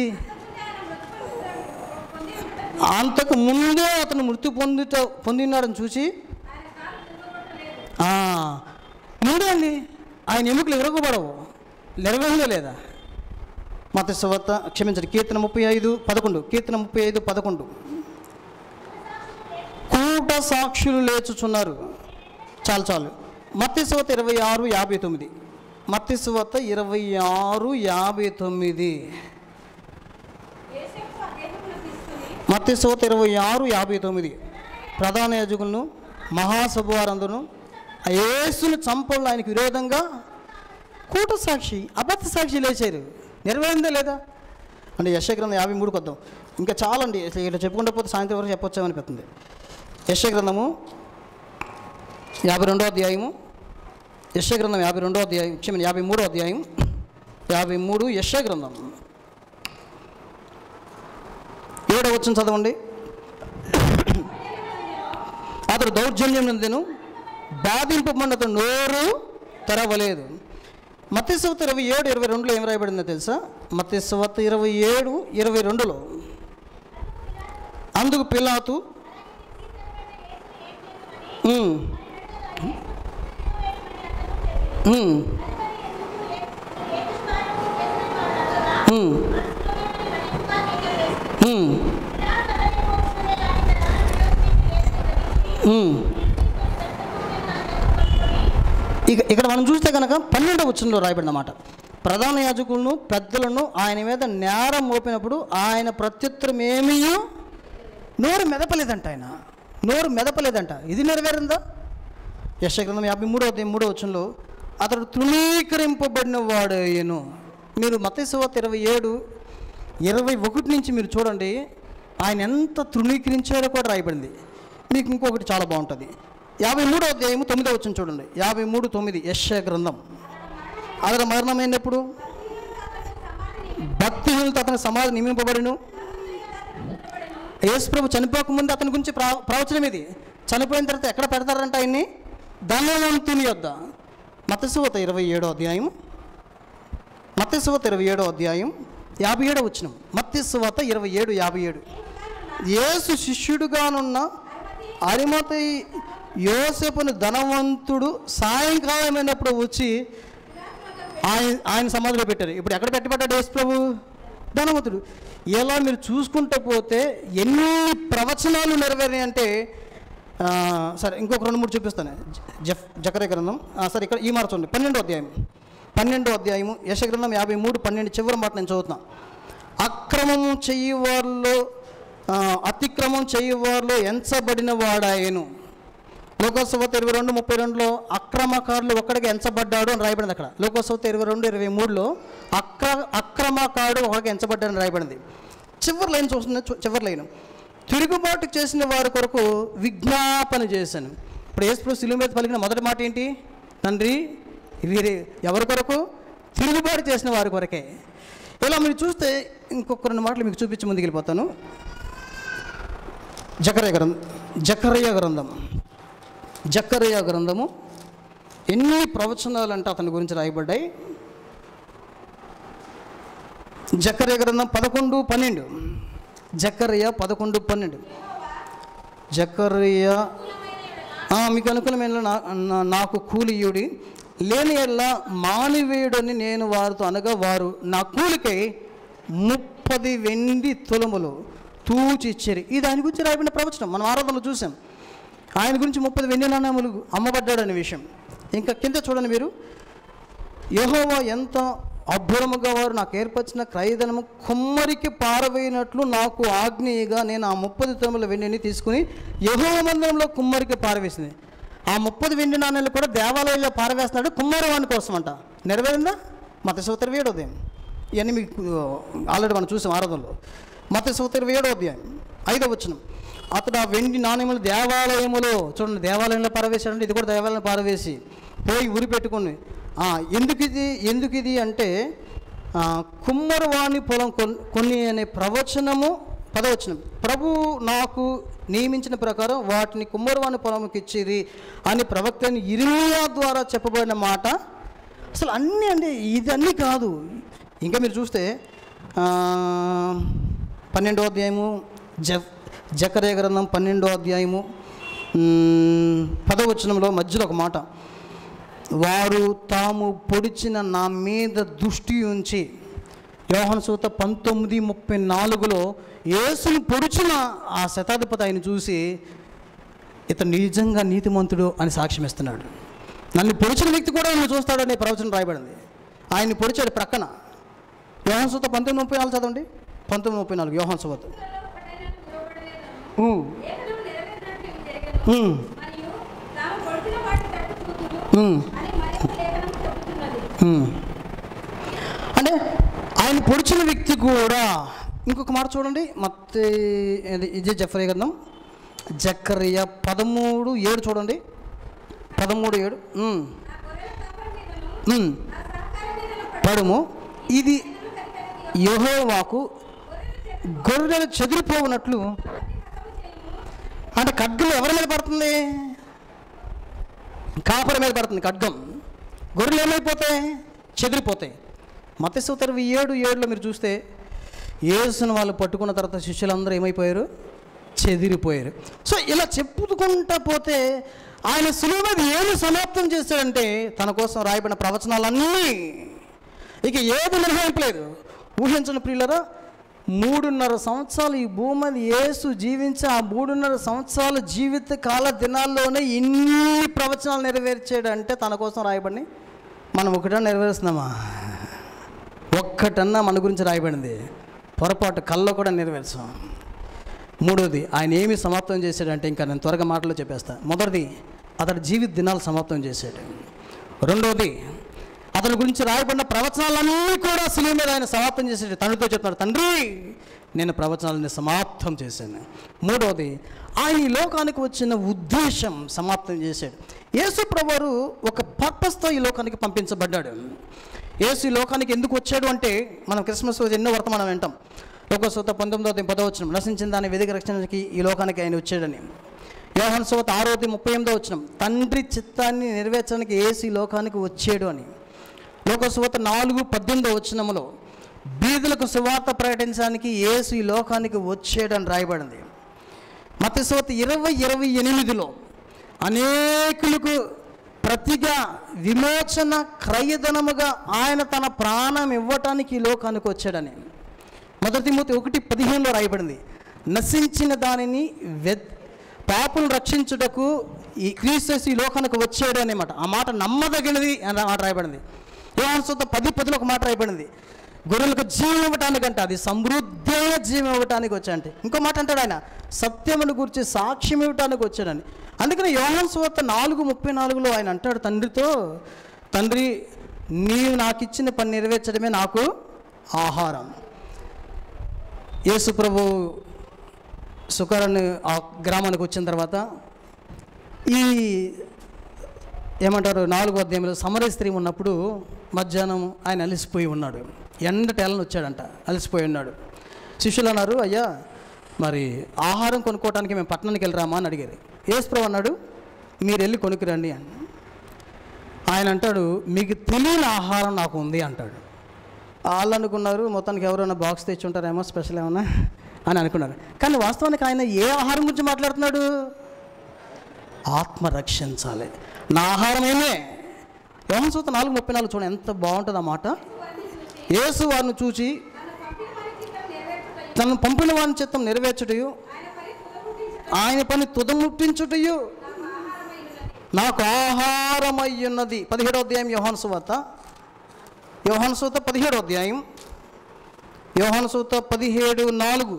అంతకు ముందే అతను మృతి పొందినాడని చూసి ముందే అండి ఆయన ఎముకలు ఎరగబడవు, నెరవేరులో లేదా? మత్తయి సువార్త క్షమించండి, కీర్తన 35:11. కీర్తన 35:11. కూట సాక్షులు లేచుచున్నారు. చాలు. మత్తయి సువార్త 26:59. మత్తయి సువార్త 26:59. మత్తయి సువార్త 26:59. ప్రధాన యాజకులను మహాసభ వారందరూ యేసును చంపడంలో ఆయనకు విరోధంగా కూట సాక్షి, అబద్ధ సాక్షి లేచారు. నెరవేరిందా లేదా అంటే యెషయా గ్రంథం 53కి వద్దాం. ఇంకా చాలండి, ఇట్లా చెప్పుకుంటే పోతే సాయంత్రం వరకు చెప్పొచ్చామనిపిస్తుంది. యెషయా గ్రంథము 52వ అధ్యాయము. యెషయా గ్రంథం 52వ అధ్యాయం, 53వ అధ్యాయం 53. యెషయా గ్రంథం 7వ వచనం చదవండి. అతడు దౌర్జన్యం నందెను, బాధింపబడిన అతడు నోరు తెరవలేదు. మత్తయి సువార్త 27:22లో ఏం రాయబడిందో తెలుసా? మత్తయి సువార్త 27:22లో అందుకు పిలాతు ఇక్కడ మనం చూస్తే కనుక 12వ వచనంలో రాయబడినమాట, ప్రధాన యాజకులను పెద్దలను ఆయన మీద నేరం మోపినప్పుడు ఆయన ప్రత్యుత్తరం ఏమీ నోరు మెదపలేదంట. ఆయన నోరు మెదపలేదంట. ఇది నెరవేరిందా? యెషయా గ్రంథం 53:3 వచనంలో అతడు తృణీకరింపబడిన వాడయ్యను. మీరు మత్తయి సువార్త 27:21 నుంచి మీరు చూడండి, ఆయన ఎంత తృణీకరించారో కూడా రాయబడింది. మీకు ఇంకొకటి చాలా బాగుంటుంది. 53వ అధ్యాయము 9వ వచనం చూడండి. 53:9 యెషయా గ్రంథం. అతడు మరణమైనప్పుడు భక్తిహీనులతో అతని సమాధి నియమింపబడిను. యేసు ప్రభు చనిపోకముందు అతని గురించి ప్రవచనం ఇది. చనిపోయిన తర్వాత ఎక్కడ పెడతారంట ఆయన్ని? ధనవంతుని యొద్ద. మత్తయి సువార్త 27వ అధ్యాయం. మత్తయి సువార్త 27వ అధ్యాయం 57వ వచనం. మత్తయి సువార్త 27:57. యేసు శిష్యుడుగానున్న అరిమతయి యోసేపును ధనవంతుడు సాయంకాలమైనప్పుడు వచ్చి ఆయన సమాధిలో పెట్టారు. ఇప్పుడు ఎక్కడ పెట్టబడ్డాడు యేసు ప్రభు? ధనవంతుడు. ఎలా మీరు చూసుకుంటూ పోతే ఎన్ని ప్రవచనాలు నెరవేరాయి అంటే, సరే ఇంకొక 2-3 చూపిస్తాను. జకర్యా గ్రంథం, సరే ఇక్కడ ఈ మాట చూడండి. 12వ అధ్యాయము యెషయా గ్రంథం 53:12 చివరి మాట నేను చదువుతున్నా. అతిక్రమం చేయువారిలో ఎంచబడిన వాడాయను. లోకసువార్త 22:32లో అక్రమకారులు ఒక్కడికి ఎంచబడ్డాడు అని రాయబడింది. అక్కడ లోకసువార్త 22:23లో అక్రమకారుడు ఒకడికి ఎంచబడ్డాడని రాయబడింది. చివరి లైన్ చూస్తుంది, చివరి లైన్, తిరుగుబాటు చేసిన వారి కొరకు విజ్ఞాపన చేశాను. ఇప్పుడు యేసు ప్రభు శిలువ మీద పలికిన మొదటి మాట ఏంటి? తండ్రి వీరి ఎవరి కొరకు? తిరుగుబాటు చేసిన వారి కొరకే. ఇలా మీరు చూస్తే ఇంకొక 2 మాటలు మీకు చూపించి ముందుకు వెళ్ళిపోతాను. జకర్యా గ్రంథము ఎన్ని ప్రవచనాలు అంటే అతని గురించి రాయబడ్డాయి. జకర్యా గ్రంథం 11:12. జకర్యా 11:12. జకర్యా మీకు అనుకూలమైన నాకు కూలియుడి లేని ఎల్లా మానివేయుడని నేను వారితో అనగా వారు నా కూలికై 30 వెండి తులములు తూచి ఇచ్చారు. ఇది ఆయన గురించి రాయబడిన ప్రవచనం. మనం ఆరాధనలో చూసాం. ఆయన గురించి 30 వెండి నాణ్యములు అమ్మబడ్డాడు అనే విషయం. ఇంకా కింద చూడండి మీరు, యెహోవా ఎంత అబ్బురముగా వారు నాకు ఏర్పరిచిన క్రయధనము కుమ్మరికి పారవేయినట్లు నాకు ఆజ్ఞగా నేను ఆ 30 తులముల వెండిని తీసుకుని యెహోవా మందిరంలో కుమ్మరికి పారవేసింది. ఆ 30 వెండి నాణ్యాలు కూడా దేవాలయంలో పారవేస్తున్నాడు కుమ్మరి వాని కోసం అంట. నెరవేరిందా? మత్తయి 27 ఇవన్నీ మీకు ఆల్రెడీ మనం చూసాం ఆరాధనలో. మత్తయి 27 5వ వచనం. అతడు ఆ వెండి నాణ్యములు దేవాలయములో, చూడండి దేవాలయంలో పారవేశాడంటే ఇది కూడా దేవాలయంలో పారవేసి పోయి ఉరి పెట్టుకుని ఎందుకు ఇది అంటే కుమ్మరివాని పొలం కొన్ని అనే ప్రవచనము 10వ వచనం. ప్రభు నాకు నియమించిన ప్రకారం వాటిని కుమ్మరివాని పొలంకి ఇచ్చిరి అని ప్రవక్త ఇర్మీయా ద్వారా చెప్పబడిన మాట. అసలు అన్నీ అంటే ఇదన్నీ కాదు. ఇంకా మీరు చూస్తే 12వ అధ్యాయము జకర్యా గ్రంథం 12వ అధ్యాయము 10వ వచనంలో మధ్యలో ఒక మాట, వారు తాము పొడిచిన నా మీద దృష్టి ఉంచి, యోహాను సువార్త 19:34లో యేసుని పొడిచిన ఆ శతాధిపతి ఆయన చూసి ఇతను నిజంగా నీతిమంతుడు అని సాక్ష్యం ఇస్తున్నాడు. నన్ను పొడిచిన వ్యక్తి కూడా ఆయన చూస్తాడనే ప్రవచనం రాయబడింది. ఆయన్ని పొడిచాడు ప్రక్కన. యోహాను సువార్త 19:34 చదవండి. 19:34 యోహాను సువార్త. అంటే ఆయన పొడిచిన వ్యక్తి కూడా ఇంకొక మాట చూడండి. ఇదే జకర్యా గ్రంథం జకర్యా 13:7 చూడండి. 13:7 పడుము ఇది యెహోవాకు గొర్రెలు చెదిరిపోవునట్లు. అంటే ఖడ్గం ఎవరి మీద పడుతుంది? కాపరి మీద పడుతుంది ఖడ్గం. గొర్రెలు ఏమైపోతాయి? చెదిరిపోతాయి. మత్తయి 27:7లో మీరు చూస్తే యేసును వాళ్ళు పట్టుకున్న తర్వాత శిష్యులందరూ ఏమైపోయారు? చెదిరిపోయారు. సో ఇలా చెప్పుకుంటా పోతే ఆయన సులువు మీద ఏమి సమాప్తం చేశాడంటే తన కోసం రాయబడిన ప్రవచనాలన్నీ ఇక ఏది మినహాయింపలేదు. ఊహించని ప్రియులరా, 3.5 సంవత్సరాలు ఈ భూమి మీద యేసు జీవించి ఆ 3.5 సంవత్సరాల జీవిత కాల దినాల్లోనే ఇన్ని ప్రవచనాలు నెరవేర్చాడంటే తన కోసం రాయబడి మనం ఒకటన్నా నెరవేరుస్తున్నామా? ఒక్కటన్నా మన గురించి రాయబడింది పొరపాటు కల్లో కూడా నెరవేర్చాం. మూడోది, ఆయన ఏమి సమాప్తం చేశాడంటే ఇంకా నేను త్వరగా మాటలో చెప్పేస్తా. మొదటిది, అతడి జీవిత దినాలు సమాప్తం చేశాడు. రెండోది, అతని గురించి రాయబడిన ప్రవచనాలన్నీ కూడా శిలువ మీద ఆయన సమాప్తం చేశాడు. తండ్రితో చెప్తున్నాడు, తండ్రి నేను ప్రవచనాలని సమాప్తం చేశాను. మూడవది, ఆయన ఈ లోకానికి వచ్చిన ఉద్దేశం సమాప్తం చేశాడు. యేసు ప్రభువారు ఒక పర్పస్తో ఈ లోకానికి పంపించబడ్డాడు. యేసు ఈ లోకానికి ఎందుకు వచ్చాడు అంటే మనం క్రిస్మస్ రోజు ఎన్నో వర్తమానం వింటాం. లోకస్ సువార్త 19:10 నశించిన దాని వెదిక రక్షణకి ఈ లోకానికి ఆయన వచ్చాడని. యోహాను సువార్త 6:38 తండ్రి చిత్తాన్ని నెరవేర్చడానికి యేసు ఈ లోకానికి వచ్చాడు అని. లోకస్ సువార్త 4:18 బీదలకు సువార్త ప్రకటించడానికి యేసు ఈ లోకానికి వచ్చాడని రాయబడింది. మత్తయి సువార్త 20:28 అనేకులకు ప్రతిగా విమోచన క్రయధనముగా ఆయన తన ప్రాణం ఇవ్వటానికి ఈ లోకానికి వచ్చాడని. మొదటి తిమోతి 1:15 రాయబడింది, నశించిన దానిని పాపులను రక్షించుటకు ఈ క్రీస్తు ఈ లోకానికి వచ్చాడు అనే మాట. ఆ మాట నమ్మదగినది అని మాట రాయబడింది. యోహాను సువార్త 10:10 ఒక మాట రాయబడింది, గొర్రెలకు జీవం ఇవ్వటానికంటే అది సమృద్ధైన జీవం ఇవ్వటానికి వచ్చాడంటే. ఇంకో మాట అంటాడు ఆయన, సత్యమును గురించి సాక్ష్యం ఇవ్వటానికి వచ్చాడని. అందుకని యోహాను సువార్త 4:34 ఆయన అంటాడు తండ్రితో, తండ్రి నీవు నాకు ఇచ్చిన పని నెరవేర్చడమే నాకు ఆహారం. యేసు ప్రభు సుకరాన్ని ఆ గ్రామానికి వచ్చిన తర్వాత ఈ ఏమంటారు 4వ అధ్యాయంలో సమరయ స్త్రీ ఉన్నప్పుడు మధ్యాహ్నం ఆయన అలసిపోయి ఉన్నాడు. ఎండటేళ్ళని వచ్చాడంట, అలసిపోయి ఉన్నాడు. శిష్యులు అన్నారు, అయ్యా మరి ఆహారం కొనుక్కోవడానికి మేము పట్టణానికి వెళ్ళరామా అని అడిగారు. యేసు ప్రభు అన్నాడు, మీరు వెళ్ళి కొనుక్కురండి అని. ఆయన అంటాడు, మీకు తెలియని ఆహారం నాకు ఉంది అంటాడు. వాళ్ళు అనుకున్నారు మొత్తానికి ఎవరైనా బాక్స్ తెచ్చి ఉంటారేమో స్పెషల్ ఏమన్నా అని అనుకున్నారు. కానీ వాస్తవానికి ఆయన ఏ ఆహారం గురించి మాట్లాడుతున్నాడు? ఆత్మ రక్షించాలి, నా ఆహారం ఏమే. యోహాను సువార్త 4:34 చూడండి, ఎంత బాగుంటుంది ఆ మాట. యేసు వారిని చూచి తను పంపిన వారిని చిత్తం నెరవేర్చుటయు ఆయన పని తుదముట్టించుటయు నాకు ఆహారమై ఉన్నది. 17వ అధ్యాయం యోహాను సువార్త యోహాను సువార్త 17వ అధ్యాయం, యోహాను సువార్త 17:4.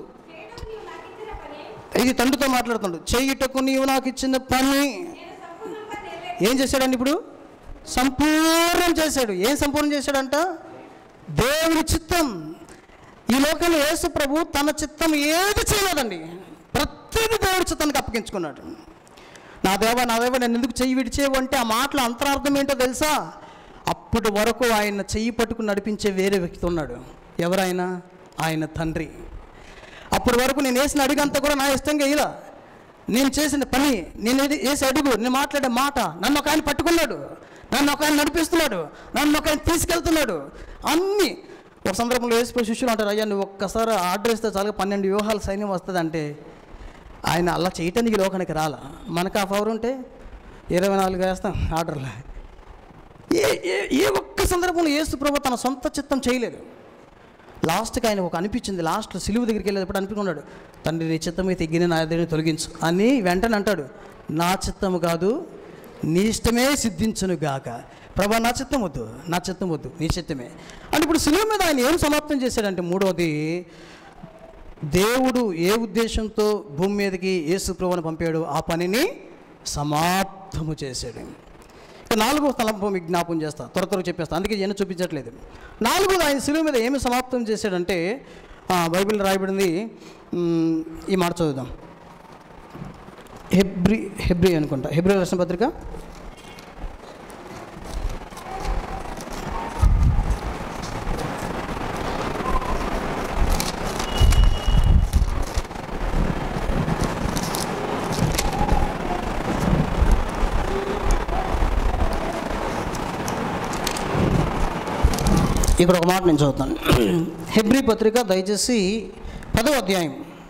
ఇది తండ్రితో మాట్లాడుతున్నాడు. చేయుటకు నీవు నాకు ఇచ్చిన పని ఏం చేశాడండి? ఇప్పుడు సంపూర్ణం చేశాడు. ఏం సంపూర్ణం చేశాడంట? దేవుని చిత్తం. ఈ లోకంలో యేసు ప్రభు తన చిత్తం ఏది చేయలేదండి, ప్రతిదీ దేవుడి చిత్తానికి అప్పగించుకున్నాడు. నా దేవా నేను ఎందుకు చెయ్యి విడిచేవు అంటే ఆ మాటల అంతరార్థం ఏంటో తెలుసా? అప్పటి వరకు ఆయన చెయ్యి పట్టుకుని నడిపించే వేరే వ్యక్తి ఉన్నాడు. ఎవరైనా? ఆయన తండ్రి. అప్పటి వరకు నేను వేసిన అడుగంతా కూడా నా ఇష్టంగా ఇలా, నేను చేసిన పని, నేను వేసే అడుగు, నేను మాట్లాడే మాట, నన్ను ఒక ఆయన పట్టుకున్నాడు, నన్ను ఒక ఆయన నడిపిస్తున్నాడు, నన్ను ఒక ఆయన తీసుకెళ్తున్నాడు. అన్నీ ఒక సందర్భంలో యేసు శిష్యులు అంటారు, అయ్యా నువ్వు ఒక్కసారి ఆర్డర్ ఇస్తే చాలుగా 12 వ్యూహాల సైన్యం వస్తుంది అంటే, ఆయన అలా చేయటానికి లోకానికి రాలా. మనకు ఆ పవర్ ఉంటే 24 వేస్తాం ఆర్డర్లో. ఏ ఒక్క సందర్భంలో యేసు ప్రభు తన సొంత చిత్తం చేయలేదు. లాస్ట్కి ఆయన ఒక అనిపించింది, లాస్ట్లో సిలువ దగ్గరికి వెళ్ళేటప్పుడు అనుకున్నాడు, తండ్రి నీ చిత్తం అయితే ఎగ్గిన నా దేవుని తొలగించు అని. వెంటనే అంటాడు, నా చిత్తము కాదు నీ ఇష్టమే సిద్ధించును గాక. ప్రభా నా చిత్తం వద్దు, నా చిత్తం వద్దు, నీ చిత్తమే అంటే. ఇప్పుడు సిలువ మీద ఆయన ఏం సమాప్తం చేశాడంటే, మూడవది, దేవుడు ఏ ఉద్దేశంతో భూమి మీదకి యేసు ప్రభువుని పంపాడు ఆ పనిని సమాప్తము చేశాడు. ఇక 4వ తలంపు మీకు జ్ఞాపకం చేస్తా, త్వరగా చెప్పేస్తా, అందుకే ఏమీ చూపించట్లేదు. 4వది ఆయన సిలువ మీద ఏమి సమాప్తం చేశాడంటే, బైబిల్ రాయబడింది, ఈ మాట చదువుదాం. హెబ్రీ అనుకుంటా, హెబ్రీ రాసిన పత్రిక 10వ ఇక్కడ ఒక మాట నేను చదువుతాను. హెబ్రీ పత్రిక దయచేసి 10వ అధ్యాయం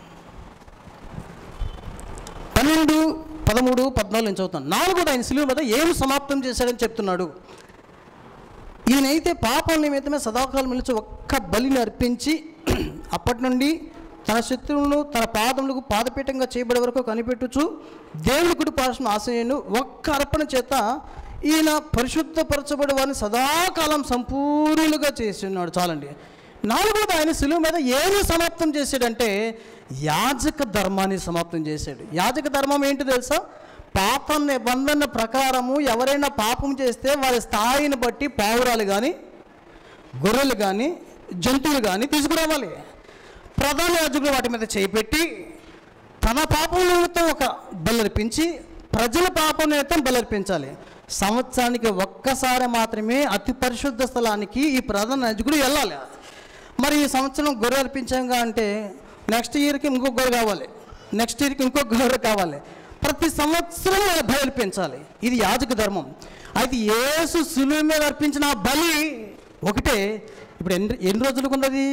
12, 13, 14 నేను చదువుతాను. 4వది ఆయన సిలువ మీద ఏం సమాప్తం చేశాడని చెప్తున్నాడు. ఈయనైతే పాపం నిమిత్తమే సదాకాలం నిలిచి ఒక్క బలిని అర్పించి అప్పటి నుండి తన శత్రువులను తన పాదములకు పాదపీఠంగా చేయబడే వరకు కనిపెట్టుచు దేవుని కుడి పార్శ్వన ఆశయను ఒక్క అర్పణ చేత ఈయన పరిశుద్ధపరచబడి వారిని సదాకాలం సంపూర్ణులుగా చేసి ఉన్నాడు. చాలండి. 4వది ఆయన సిలువ మీద ఏమి సమాప్తం చేశాడంటే యాజక ధర్మాన్ని సమాప్తం చేశాడు. యాజక ధర్మం ఏంటి తెలుసా? పాప నిబంధన ప్రకారము ఎవరైనా పాపం చేస్తే వారి స్థాయిని బట్టి పావురాలు కానీ గొర్రెలు కానీ జంతువులు కానీ తీసుకురావాలి. ప్రధాన యాజకులు వాటి మీద చేపెట్టి తన పాపం నిమిత్తం ఒక బలర్పించి ప్రజల పాపం నిమిత్తం బలర్పించాలి. సంవత్సరానికి ఒక్కసారి మాత్రమే అతి పరిశుద్ధ స్థలానికి ఈ ప్రధాన యాజకుడు వెళ్ళాలి. మరి ఈ సంవత్సరం గొర్రె అర్పించాంగా అంటే నెక్స్ట్ ఇయర్కి ఇంకో గొర్రె కావాలి, నెక్స్ట్ ఇయర్కి ఇంకో గొర్రె కావాలి, ప్రతి సంవత్సరం బలి అర్పించాలి. ఇది యాజక ధర్మం. అయితే యేసు సిలువ మీద అర్పించిన బలి ఒకటే. ఇప్పుడు ఎన్ని రోజులకు ఉన్నది?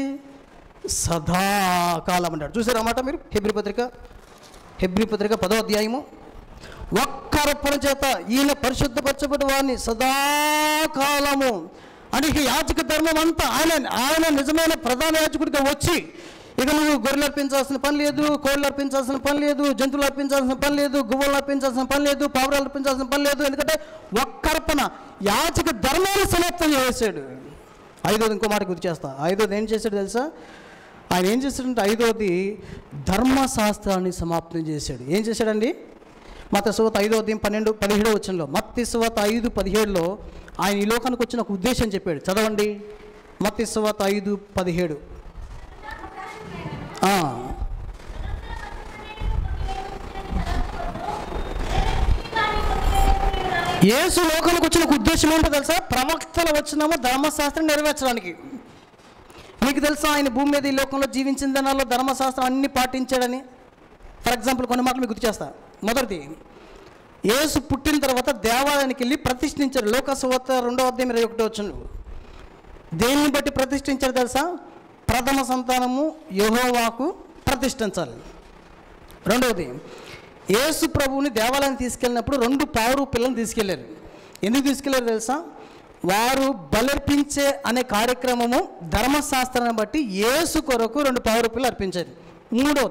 సదాకాలం అంటాడు. చూసారన్నమాట మీరు. హెబ్రీ పత్రిక 10వ అధ్యాయము ఒక్క అర్పణ చేత ఈయన పరిశుద్ధపరచబడి వారిని సదాకాలము అంటే యాజక ధర్మం అంతా ఆయన నిజమైన ప్రధాన యాజకుడిగా వచ్చి ఇక నువ్వు గొర్రెలు అర్పించాల్సిన పని లేదు, కోళ్ళు అర్పించాల్సిన పని లేదు, జంతువులు అర్పించాల్సిన పని లేదు, గువ్వలు అర్పించాల్సిన పని లేదు, పావురాలు అర్పించాల్సిన పని లేదు. ఎందుకంటే ఒక్క అర్పణ యాజక ధర్మాన్ని సమాప్తం చేశాడు. 5వది ఇంకో మాట గుర్తు చేస్తా. 5వది ఏం చేశాడు తెలుసా? ఆయన ఏం చేశాడంటే 5వది ధర్మశాస్త్రాన్ని సమాప్తం చేశాడు. ఏం చేశాడండి? మత్తయి సువార్త 5వ అధ్యాయం 12, 17 వచనంలో, మత్తయి సువార్త 5:17లో ఆయన ఈ లోకానికి వచ్చిన ఒక ఉద్దేశం చెప్పాడు. చదవండి. మత్తయి సువార్త 5:17. యేసు లోకానికి వచ్చిన ఒక ఉద్దేశం ఏంటో తెలుసా? ప్రవక్తల వచ్చినామో ధర్మశాస్త్రం నెరవేర్చడానికి. మీకు తెలుసా ఆయన భూమి మీద ఈ లోకంలో జీవించిన దినాల్లో ధర్మశాస్త్రం అన్ని పాటించాడని? ఫర్ ఎగ్జాంపుల్ కొన్ని మాటలు మీకు గుర్తు చేస్తా. మొదటిది, యేసు పుట్టిన తర్వాత దేవాలయానికి వెళ్ళి ప్రతిష్ఠించారు. లూకా సువార్త 2వ అధ్యాయం 21 వచనం. దేన్ని బట్టి ప్రతిష్ఠించారు తెలుసా? ప్రథమ సంతానము యెహోవాకు ప్రతిష్ఠించాలి. రెండవది, యేసు ప్రభువుని దేవాలయానికి తీసుకెళ్ళినప్పుడు 2 పావురు పిల్లల్ని తీసుకెళ్లారు. ఎందుకు తీసుకెళ్లారు తెలుసా? వారు బలర్పించే అనే కార్యక్రమము ధర్మశాస్త్రాన్ని బట్టి యేసు కొరకు 2 పావురు పిల్లలు అర్పించారు. మూడవది,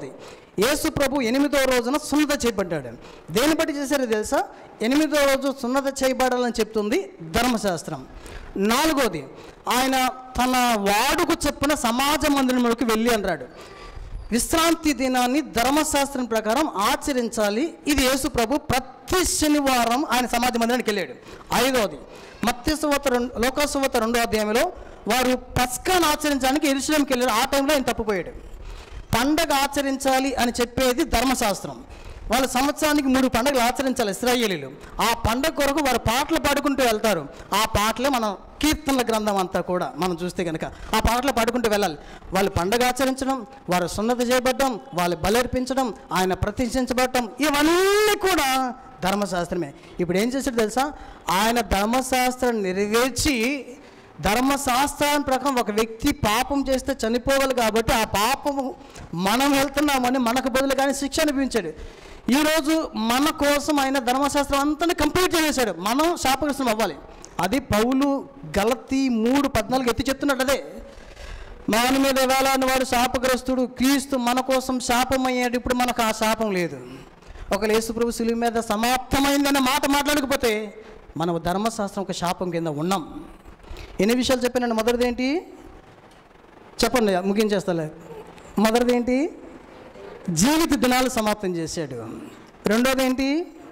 యేసు ప్రభు 8వ రోజున సున్నత చేయబడ్డాడు. దేన్ని బట్టి చేశారో తెలుసా? 8వ రోజు సున్నత చేయబడాలని చెప్తుంది ధర్మశాస్త్రం. 4వది, ఆయన తన వాడుకు చెప్పిన సమాజ మందిరంలోకి వెళ్ళి అన్నాడు. విశ్రాంతి దినాన్ని ధర్మశాస్త్రం ప్రకారం ఆచరించాలి. ఇది యేసు ప్రభు ప్రతి శనివారం ఆయన సమాజ మందిరానికి వెళ్ళాడు. 5వది, మత్తయి సువార్త లూకా సువార్త 2వ అధ్యాయంలో వారు పస్కాను ఆచరించడానికి యెరూషలేముకి వెళ్ళారు. ఆ టైంలో ఆయన తప్పిపోయాడు. పండగ ఆచరించాలి అని చెప్పేది ధర్మశాస్త్రం. వాళ్ళు సంవత్సరానికి 3 పండుగలు ఆచరించాలి ఇశ్రాయేలీలు. ఆ పండగ కొరకు వారు పాటలు పాడుకుంటూ వెళ్తారు. ఆ పాటలే మనం కీర్తనల గ్రంథం అంతా కూడా మనం చూస్తే కనుక ఆ పాటలు పాడుకుంటూ వెళ్ళాలి. వాళ్ళు పండగ ఆచరించడం, వారు సున్నతి చేయబడడం, వాళ్ళు బలర్పించడం, ఆయన ప్రతిష్ఠించబడటం, ఇవన్నీ కూడా ధర్మశాస్త్రమే. ఇప్పుడు ఏం చేశాడు తెలుసా? ఆయన ధర్మశాస్త్రం నెరవేర్చి, ధర్మశాస్త్రం ప్రకారం ఒక వ్యక్తి పాపం చేస్తే చనిపోవాలి కాబట్టి ఆ పాపము మనం వెళ్తున్నామని మనకు బదులు కానీ శిక్ష అనిపించాడు. ఈరోజు మన కోసం ఆయన ధర్మశాస్త్రం అంతా కంప్లీట్ చేసేసాడు. మనం శాపగ్రస్తం అవ్వాలి. అది పౌలు గలతీ 3:14 ఎత్తి చెప్తున్నాడు. అదే మాని మీద వేలాడిన వాడు శాపగ్రస్తుడు, క్రీస్తు మన కోసం శాపం అయ్యాడు. ఇప్పుడు మనకు ఆ శాపం లేదు. ఒక యేసు ప్రభు శిలువ మీద సమాప్తమైందనే మాట మాట్లాడకపోతే మనం ధర్మశాస్త్రం ఒక శాపం కింద ఉన్నాం. ఎన్ని విషయాలు చెప్పానండి? మొదటిది ఏంటి చెప్పండి, ముగించేస్తాలే. మొదటిది ఏంటి? జీవిత దినాలు సమాప్తం చేశాడు. రెండోది ఏంటి?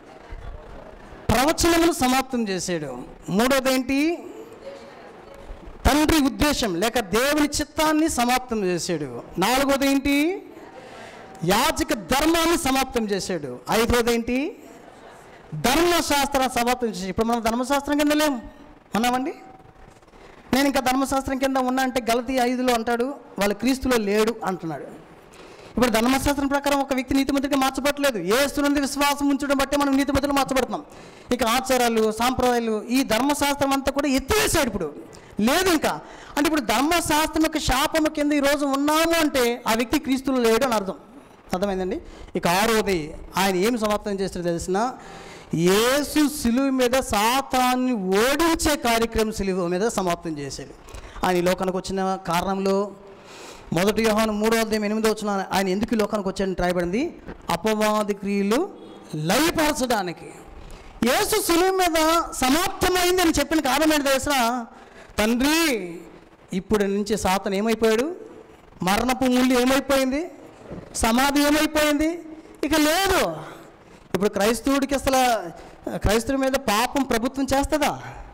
ప్రవచనములు సమాప్తం చేశాడు. మూడోది ఏంటి? తండ్రి ఉద్దేశం లేక దేవుని చిత్తాన్ని సమాప్తం చేశాడు. నాలుగోది ఏంటి? యాజక ధర్మాన్ని సమాప్తం చేశాడు. ఐదోది ఏంటి? ధర్మశాస్త్రాన్ని సమాప్తం చేశాడు. ఇప్పుడు మనం ధర్మశాస్త్రం కింద లేము అన్నామండి. నేను ఇంకా ధర్మశాస్త్రం కింద ఉన్నా అంటే గలతీ 5లో అంటాడు వాళ్ళు క్రీస్తులో లేడు అంటున్నాడు. ఇప్పుడు ధర్మశాస్త్రం ప్రకారం ఒక వ్యక్తి నీతిమంతుడిగా మార్చబట్టలేదు. యేసునందు విశ్వాసం ఉంచడం బట్టే మనం నీతిమంతులు మార్చబడుతున్నాం. ఇక ఆచారాలు, సాంప్రదాయాలు, ఈ ధర్మశాస్త్రం అంతా కూడా ఎత్తివేశాడు. ఇప్పుడు లేదు ఇంకా. అంటే ఇప్పుడు ధర్మశాస్త్రం యొక్క శాపము కింద ఈరోజు ఉన్నాము అంటే ఆ వ్యక్తి క్రీస్తులో లేడు అని అర్థం. అర్థమైందండి? ఇక 6వది, ఆయన ఏం సమాప్తం చేస్తాడో తెలిసిన, యేసు సిలువ మీద సాతాన్ని ఓడించే కార్యక్రమం సిలువ మీద సమాప్తం చేశాడు. ఆయన ఈ లోకానికి వచ్చిన కారణంలో 1 యోహాను 3వ అధ్యాయం 8వ వచనం ఆయన ఎందుకు ఈ లోకానికి వచ్చాడని రాయబడింది? అపవాది క్రియలు లయపరచడానికి. యేసు సిలువ మీద సమాప్తమైంది అని చెప్పిన కారణం ఏంటి తెలుసిన? తండ్రి ఇప్పుడు నుంచి సాతాను ఏమైపోయాడు? మరణపు ముళ్ళు ఏమైపోయింది? సమాధి ఏమైపోయింది? ఇక లేదు. ఇప్పుడు క్రైస్తవుడికి అసలు క్రైస్తవుడి మీద పాపం ప్రభుత్వం చేస్తుందా?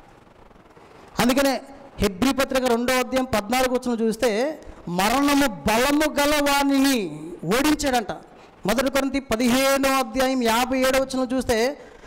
అందుకనే హెబ్రీ పత్రిక 2వ అధ్యాయం 14వ వచనం చూస్తే మరణము బలము గలవాణిని ఓడించాడంట. 1 కొరింథీ 15వ అధ్యాయం 57వ వచనం చూస్తే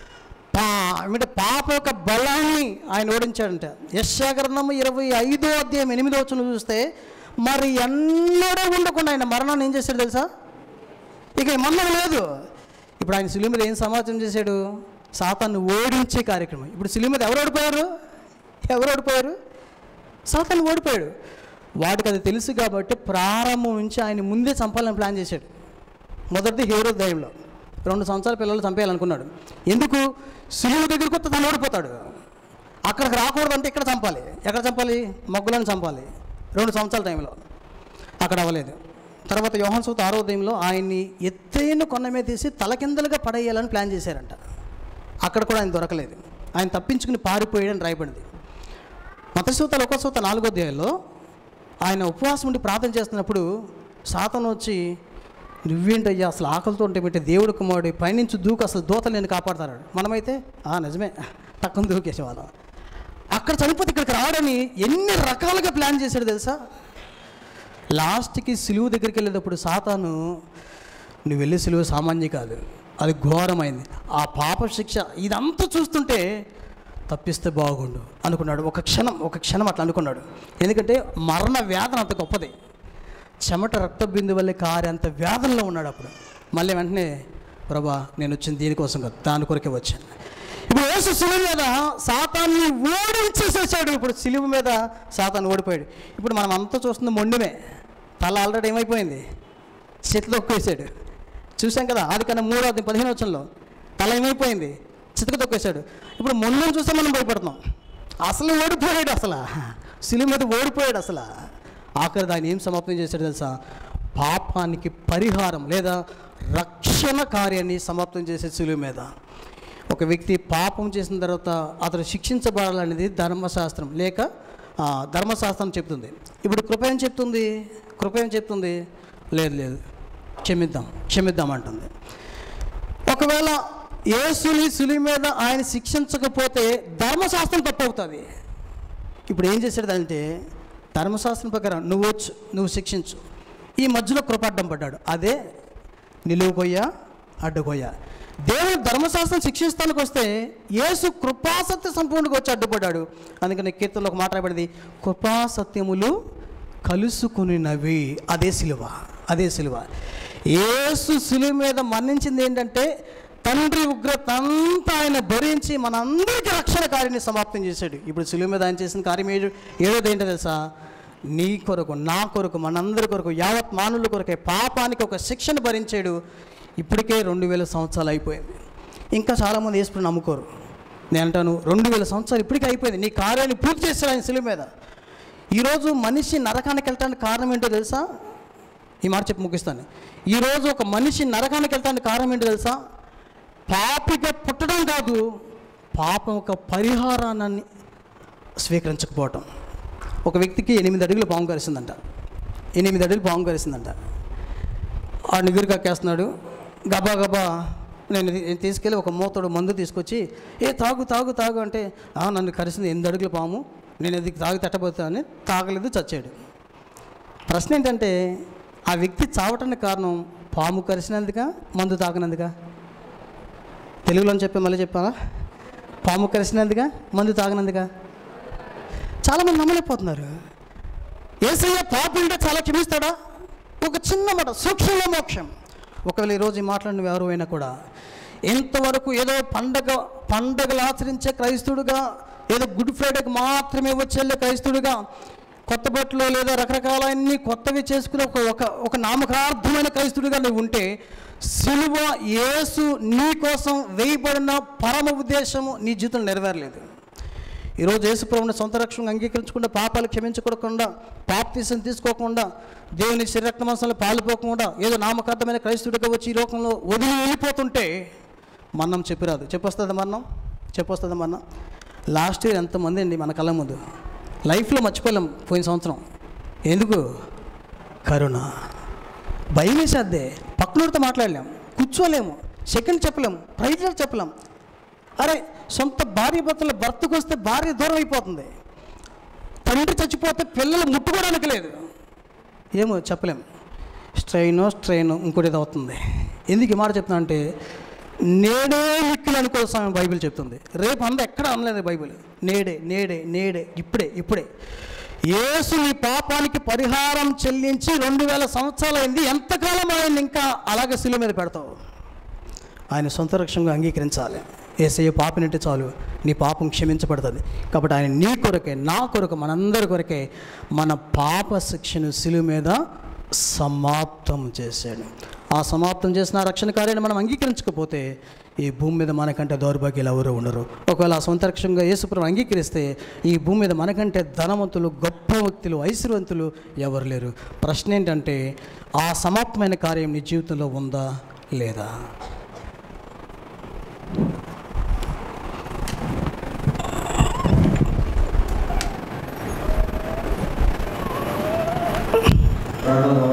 పాప యొక్క బలాన్ని ఆయన ఓడించాడంట. యెషయా గ్రంథము 25వ అధ్యాయం 8వ వచనం చూస్తే మరి ఎన్నడూ ఉండకుండా ఆయన మరణాన్ని ఏం చేశాడు తెలుసా? ఇక మరణం లేదు. ఇప్పుడు ఆయన సిలువ మీద ఏం సమాచారం చేశాడు? సాతాన్ని ఓడించే కార్యక్రమం. ఇప్పుడు సిలువ మీద ఎవరు ఓడిపోయారు? సాతాన్ని ఓడిపోయాడు. వాడికి అది తెలుసు కాబట్టి ప్రారంభం నుంచి ఆయన ముందే చంపాలని ప్లాన్ చేశాడు. మొదటిది హేరోదు దయంలో 2 సంవత్సరాల పిల్లలు చంపేయాలనుకున్నాడు. ఎందుకు? సిలువ దగ్గరికి వస్తే తను ఓడిపోతాడు. అక్కడికి రాకూడదంటే ఇక్కడ చంపాలి. ఎక్కడ చంపాలి? మగ్గులను చంపాలి. 2 సంవత్సరాల టైంలో అక్కడ అవ్వలేదు. తర్వాత యోహాను సువార్త 6వ అధ్యాయంలో ఆయన్ని ఎత్తైన కొండ మీద తీసి తలకిందలుగా పడేయాలని ప్లాన్ చేశారంట. అక్కడ కూడా ఆయన దొరకలేదు. ఆయన తప్పించుకుని పారిపోయాడని రాయబడింది. మత్తయి సువార్త, లూకా సువార్త 4వ అధ్యాయంలో ఆయన ఉపవాసం ఉండి ప్రార్థన చేస్తున్నప్పుడు సాతాను వచ్చి, నువ్వేంటయ్యా అసలు ఆకలితో ఉంటే పెట్టి దేవుడు కుమారుడు పైనుంచి దూకు, అసలు దూతలు నేను కాపాడుతాడు. మనమైతే నిజమే తక్కువ దూకేసేవాళ్ళం. అక్కడ చనిపోతే ఇక్కడికి రావడని ఎన్ని రకాలుగా ప్లాన్ చేశాడు తెలుసా? లాస్ట్కి సిలువ దగ్గరికి వెళ్ళేటప్పుడు సాతాను, నువ్వు వెళ్ళే సిలువ సామాన్య కాదు, అది ఘోరమైంది, ఆ పాప శిక్ష ఇదంతా చూస్తుంటే తప్పిస్తే బాగుండు అనుకున్నాడు. ఒక క్షణం అట్లా అనుకున్నాడు. ఎందుకంటే మరణ వేదన అంత గొప్పది. చెమట రక్త బిందు వల్లే కారే అంత వేదనలో ఉన్నాడు. అప్పుడు మళ్ళీ వెంటనే, ప్రభా నేను వచ్చింది దీనికోసం కాదు, దాని కొరకే వచ్చాను. ఇప్పుడు యేసు సిలువ మీద సాతాన్ని ఓడించేసేసాడు. ఇప్పుడు సిలువ మీద సాతాన్ని ఓడిపోయాడు. ఇప్పుడు మనం అంతా చూస్తుంది మొండిమే. తల ఆల్రెడీ ఏమైపోయింది? చేతిలో తొక్కేసాడు. చూసాం కదా, ఆదికాండం 3వ అధ్యాయం 15వ వచనంలో తల ఏమైపోయింది? చితక తొక్కేశాడు. ఇప్పుడు మొండను చూస్తే మనం భయపడుతున్నాం. అసలు ఓడిపోయాడు. అసలు సిలువ మీద ఓడిపోయాడు. అసలు ఆఖరి దాన్ని ఏం సమాప్తం చేశాడు తెలుసా? పాపానికి పరిహారం లేదా రక్షణ కార్యాన్ని సమాప్తం చేసే సిలువ మీద. ఒక వ్యక్తి పాపం చేసిన తర్వాత అతను శిక్షించబడాలనేది ధర్మశాస్త్రం లేక ధర్మశాస్త్రం చెప్తుంది. ఇప్పుడు కృప ఏం చెప్తుంది? కృప ఏం చెప్తుంది? లేదు క్షమిద్దాం అంటుంది. ఒకవేళ యేసుని సిలువ మీద ఆయన శిక్షించకపోతే ధర్మశాస్త్రం తప్పవుతుంది. ఇప్పుడు ఏం చేశాడంటే ధర్మశాస్త్రం ప్రకారం నువ్వు శిక్షించు. ఈ మధ్యలో కృప అడ్డం పడ్డాడు. అదే నిలువు కొయ్య అడ్డుకొయ్య. దేవుడు ధర్మశాస్త్రం శిక్షిస్తానికి వస్తే యేసు కృపాసత్య సంపూర్ణంగా వచ్చి అడ్డుపడ్డాడు. అందుకని కీర్తనలో ఒక మాట రాయబడింది, కృపాసత్యములు కలుసుకునినవి. అదే సిలువ. యేసు సిలువ మీద మరణించింది ఏంటంటే తండ్రి ఉగ్రత అంతా ఆయన భరించి మనందరికీ రక్షణ కార్యాన్ని సమాప్తం చేశాడు. ఇప్పుడు సిలువ మీద ఆయన చేసిన కార్యం ఏడోది ఏంటో తెలుసా? నీ కొరకు, నా కొరకు, మనందరి కొరకు, యావత్ మానవుల కొరకే పాపానికి ఒక శిక్షను భరించాడు. ఇప్పటికే 2000 సంవత్సరాలు అయిపోయింది. ఇంకా చాలామంది యేసుని నమ్ముకోరు. నేను అంటాను 2000 సంవత్సరాలు ఇప్పటికే అయిపోయింది. నీ కార్యాన్ని పూర్తి చేశాడు ఆయన సిలువ మీద. ఈరోజు మనిషి నరకానికి వెళ్ళటానికి కారణం ఏంటో తెలుసా? ఈ మాట చెప్పి ముగిస్తాను. ఈరోజు ఒక మనిషి నరకానికి వెళ్ళటానికి కారణం ఏంటో తెలుసా? పాపిగా పుట్టడం కాదు, పాపం యొక్క పరిహారాన్ని స్వీకరించకపోవటం. ఒక వ్యక్తికి 8 అడుగులు పాము కరిసిందంట. 8 అడుగులు పాము కరిసిందంట. ఆ నిగురు కక్కేస్తున్నాడు. గబా నేను తీసుకెళ్ళి ఒక మూతడు మందు తీసుకొచ్చి తాగు అంటే నన్ను కరిసింది 8 అడుగుల పాము, నేను అది తాగి తట్టబోతా అని తాగలేదు, చచ్చాడు. ప్రశ్న ఏంటంటే ఆ వ్యక్తి చావటానికి కారణం పాము కరిసినందుక, మందు తాగినందుక? తెలుగులో చెప్పి మళ్ళీ చెప్పాలా? పాము కరిసినందుక, మందు తాగినందుక? చాలామంది నమ్మలేకపోతున్నారు. యేసయ్య పాపం ఉంటే చాలా క్షమిస్తాడా? ఒక చిన్న మాట, సూక్ష్మ మోక్షం. ఒకవేళ ఈరోజు ఈ మాట్లాడిన ఎవరు అయినా కూడా ఇంతవరకు ఏదో పండగలు ఆచరించే క్రైస్తవుడుగా, ఏదో గుడ్ ఫ్రైడేకి మాత్రమే వచ్చే క్రైస్తవుడుగా, కొత్త బట్టలు లేదా రకరకాలన్నీ కొత్తవి చేసుకుని ఒక నామకార్థమైన క్రైస్తవుడిగా నువ్వు ఉంటే, సిలువ యేసు నీ కోసం వేయబడిన పరమ ఉద్దేశము నీ జీవితంలో నెరవేరలేదు. ఈరోజు యేసుప్రభువుని సొంత రక్షణగా అంగీకరించకుండా, పాపాలు క్షమించకుండా, బాప్తిసం తీసుకోకుండా, దేవుని శరీరక్త మాంసాలు పాల్పోకుండా, ఏదో నామకార్థమైన క్రైస్తవుడిగా వచ్చి ఈ లోకంలో వదిలి వెళ్ళిపోతుంటే మరణం చెప్పిరాదు. చెప్పొస్తుంది మరణం. లాస్ట్ ఇయర్ ఎంతమంది అండి మన కళ్ళ ముందు లైఫ్లో మర్చిపోలేం. పోయిన సంవత్సరం ఎందుకు? కరోనా. భయం వేసేద్దే. పక్కనోడితో మాట్లాడలేము, కూర్చోలేము, సెకండ్ చెప్పలేము, ప్రైజ్లు చెప్పలేము. అరే సొంత భర్తకు వస్తే భార్య దూరం అయిపోతుంది, తండ్రి చచ్చిపోతే పిల్లలు ముట్టుకోవడానికి లేదు, ఏమో చెప్పలేము. స్ట్రెయిన్ ఇంకోటి ఇది అవుతుంది. ఎందుకు ఈ మాట చెప్తున్నా అంటే నేడే మిక్కులు అనుకో సమయం బైబిల్ చెప్తుంది. రేపు ఎక్కడ అనలేదు బైబిల్. నేడే ఇప్పుడే యేసు ఈ పాపానికి పరిహారం చెల్లించి 2000 సంవత్సరాలు అయింది. ఎంతకాలం ఆయన ఇంకా అలాగే సిలువ మీద పెడతావు? ఆయన సొంత రక్షణగా అంగీకరించాలి. యేసయ్య పాపినంటే చాలు, నీ పాపం క్షమించబడుతుంది. కాబట్టి ఆయన నీ కొరకే, నా కొరకు, మనందరి కొరకే మన పాప శిక్షను సిలువ మీద సమాప్తం చేశాడు. ఆ సమాప్తం చేసిన రక్షణ కార్యాన్ని మనం అంగీకరించకపోతే ఈ భూమి మీద మనకంటే దౌర్భాగ్యాలు ఎవరు ఉండరు. ఒకవేళ సొంత రక్షణగా యేసుప్రభువుని అంగీకరిస్తే ఈ భూమి మీద మనకంటే ధనవంతులు, గొప్ప వ్యక్తులు, ఐశ్వర్యవంతులు ఎవరు లేరు. ప్రశ్న ఏంటంటే ఆ సమాప్తమైన కార్యం నీ జీవితంలో ఉందా లేదా? ప్రార్థన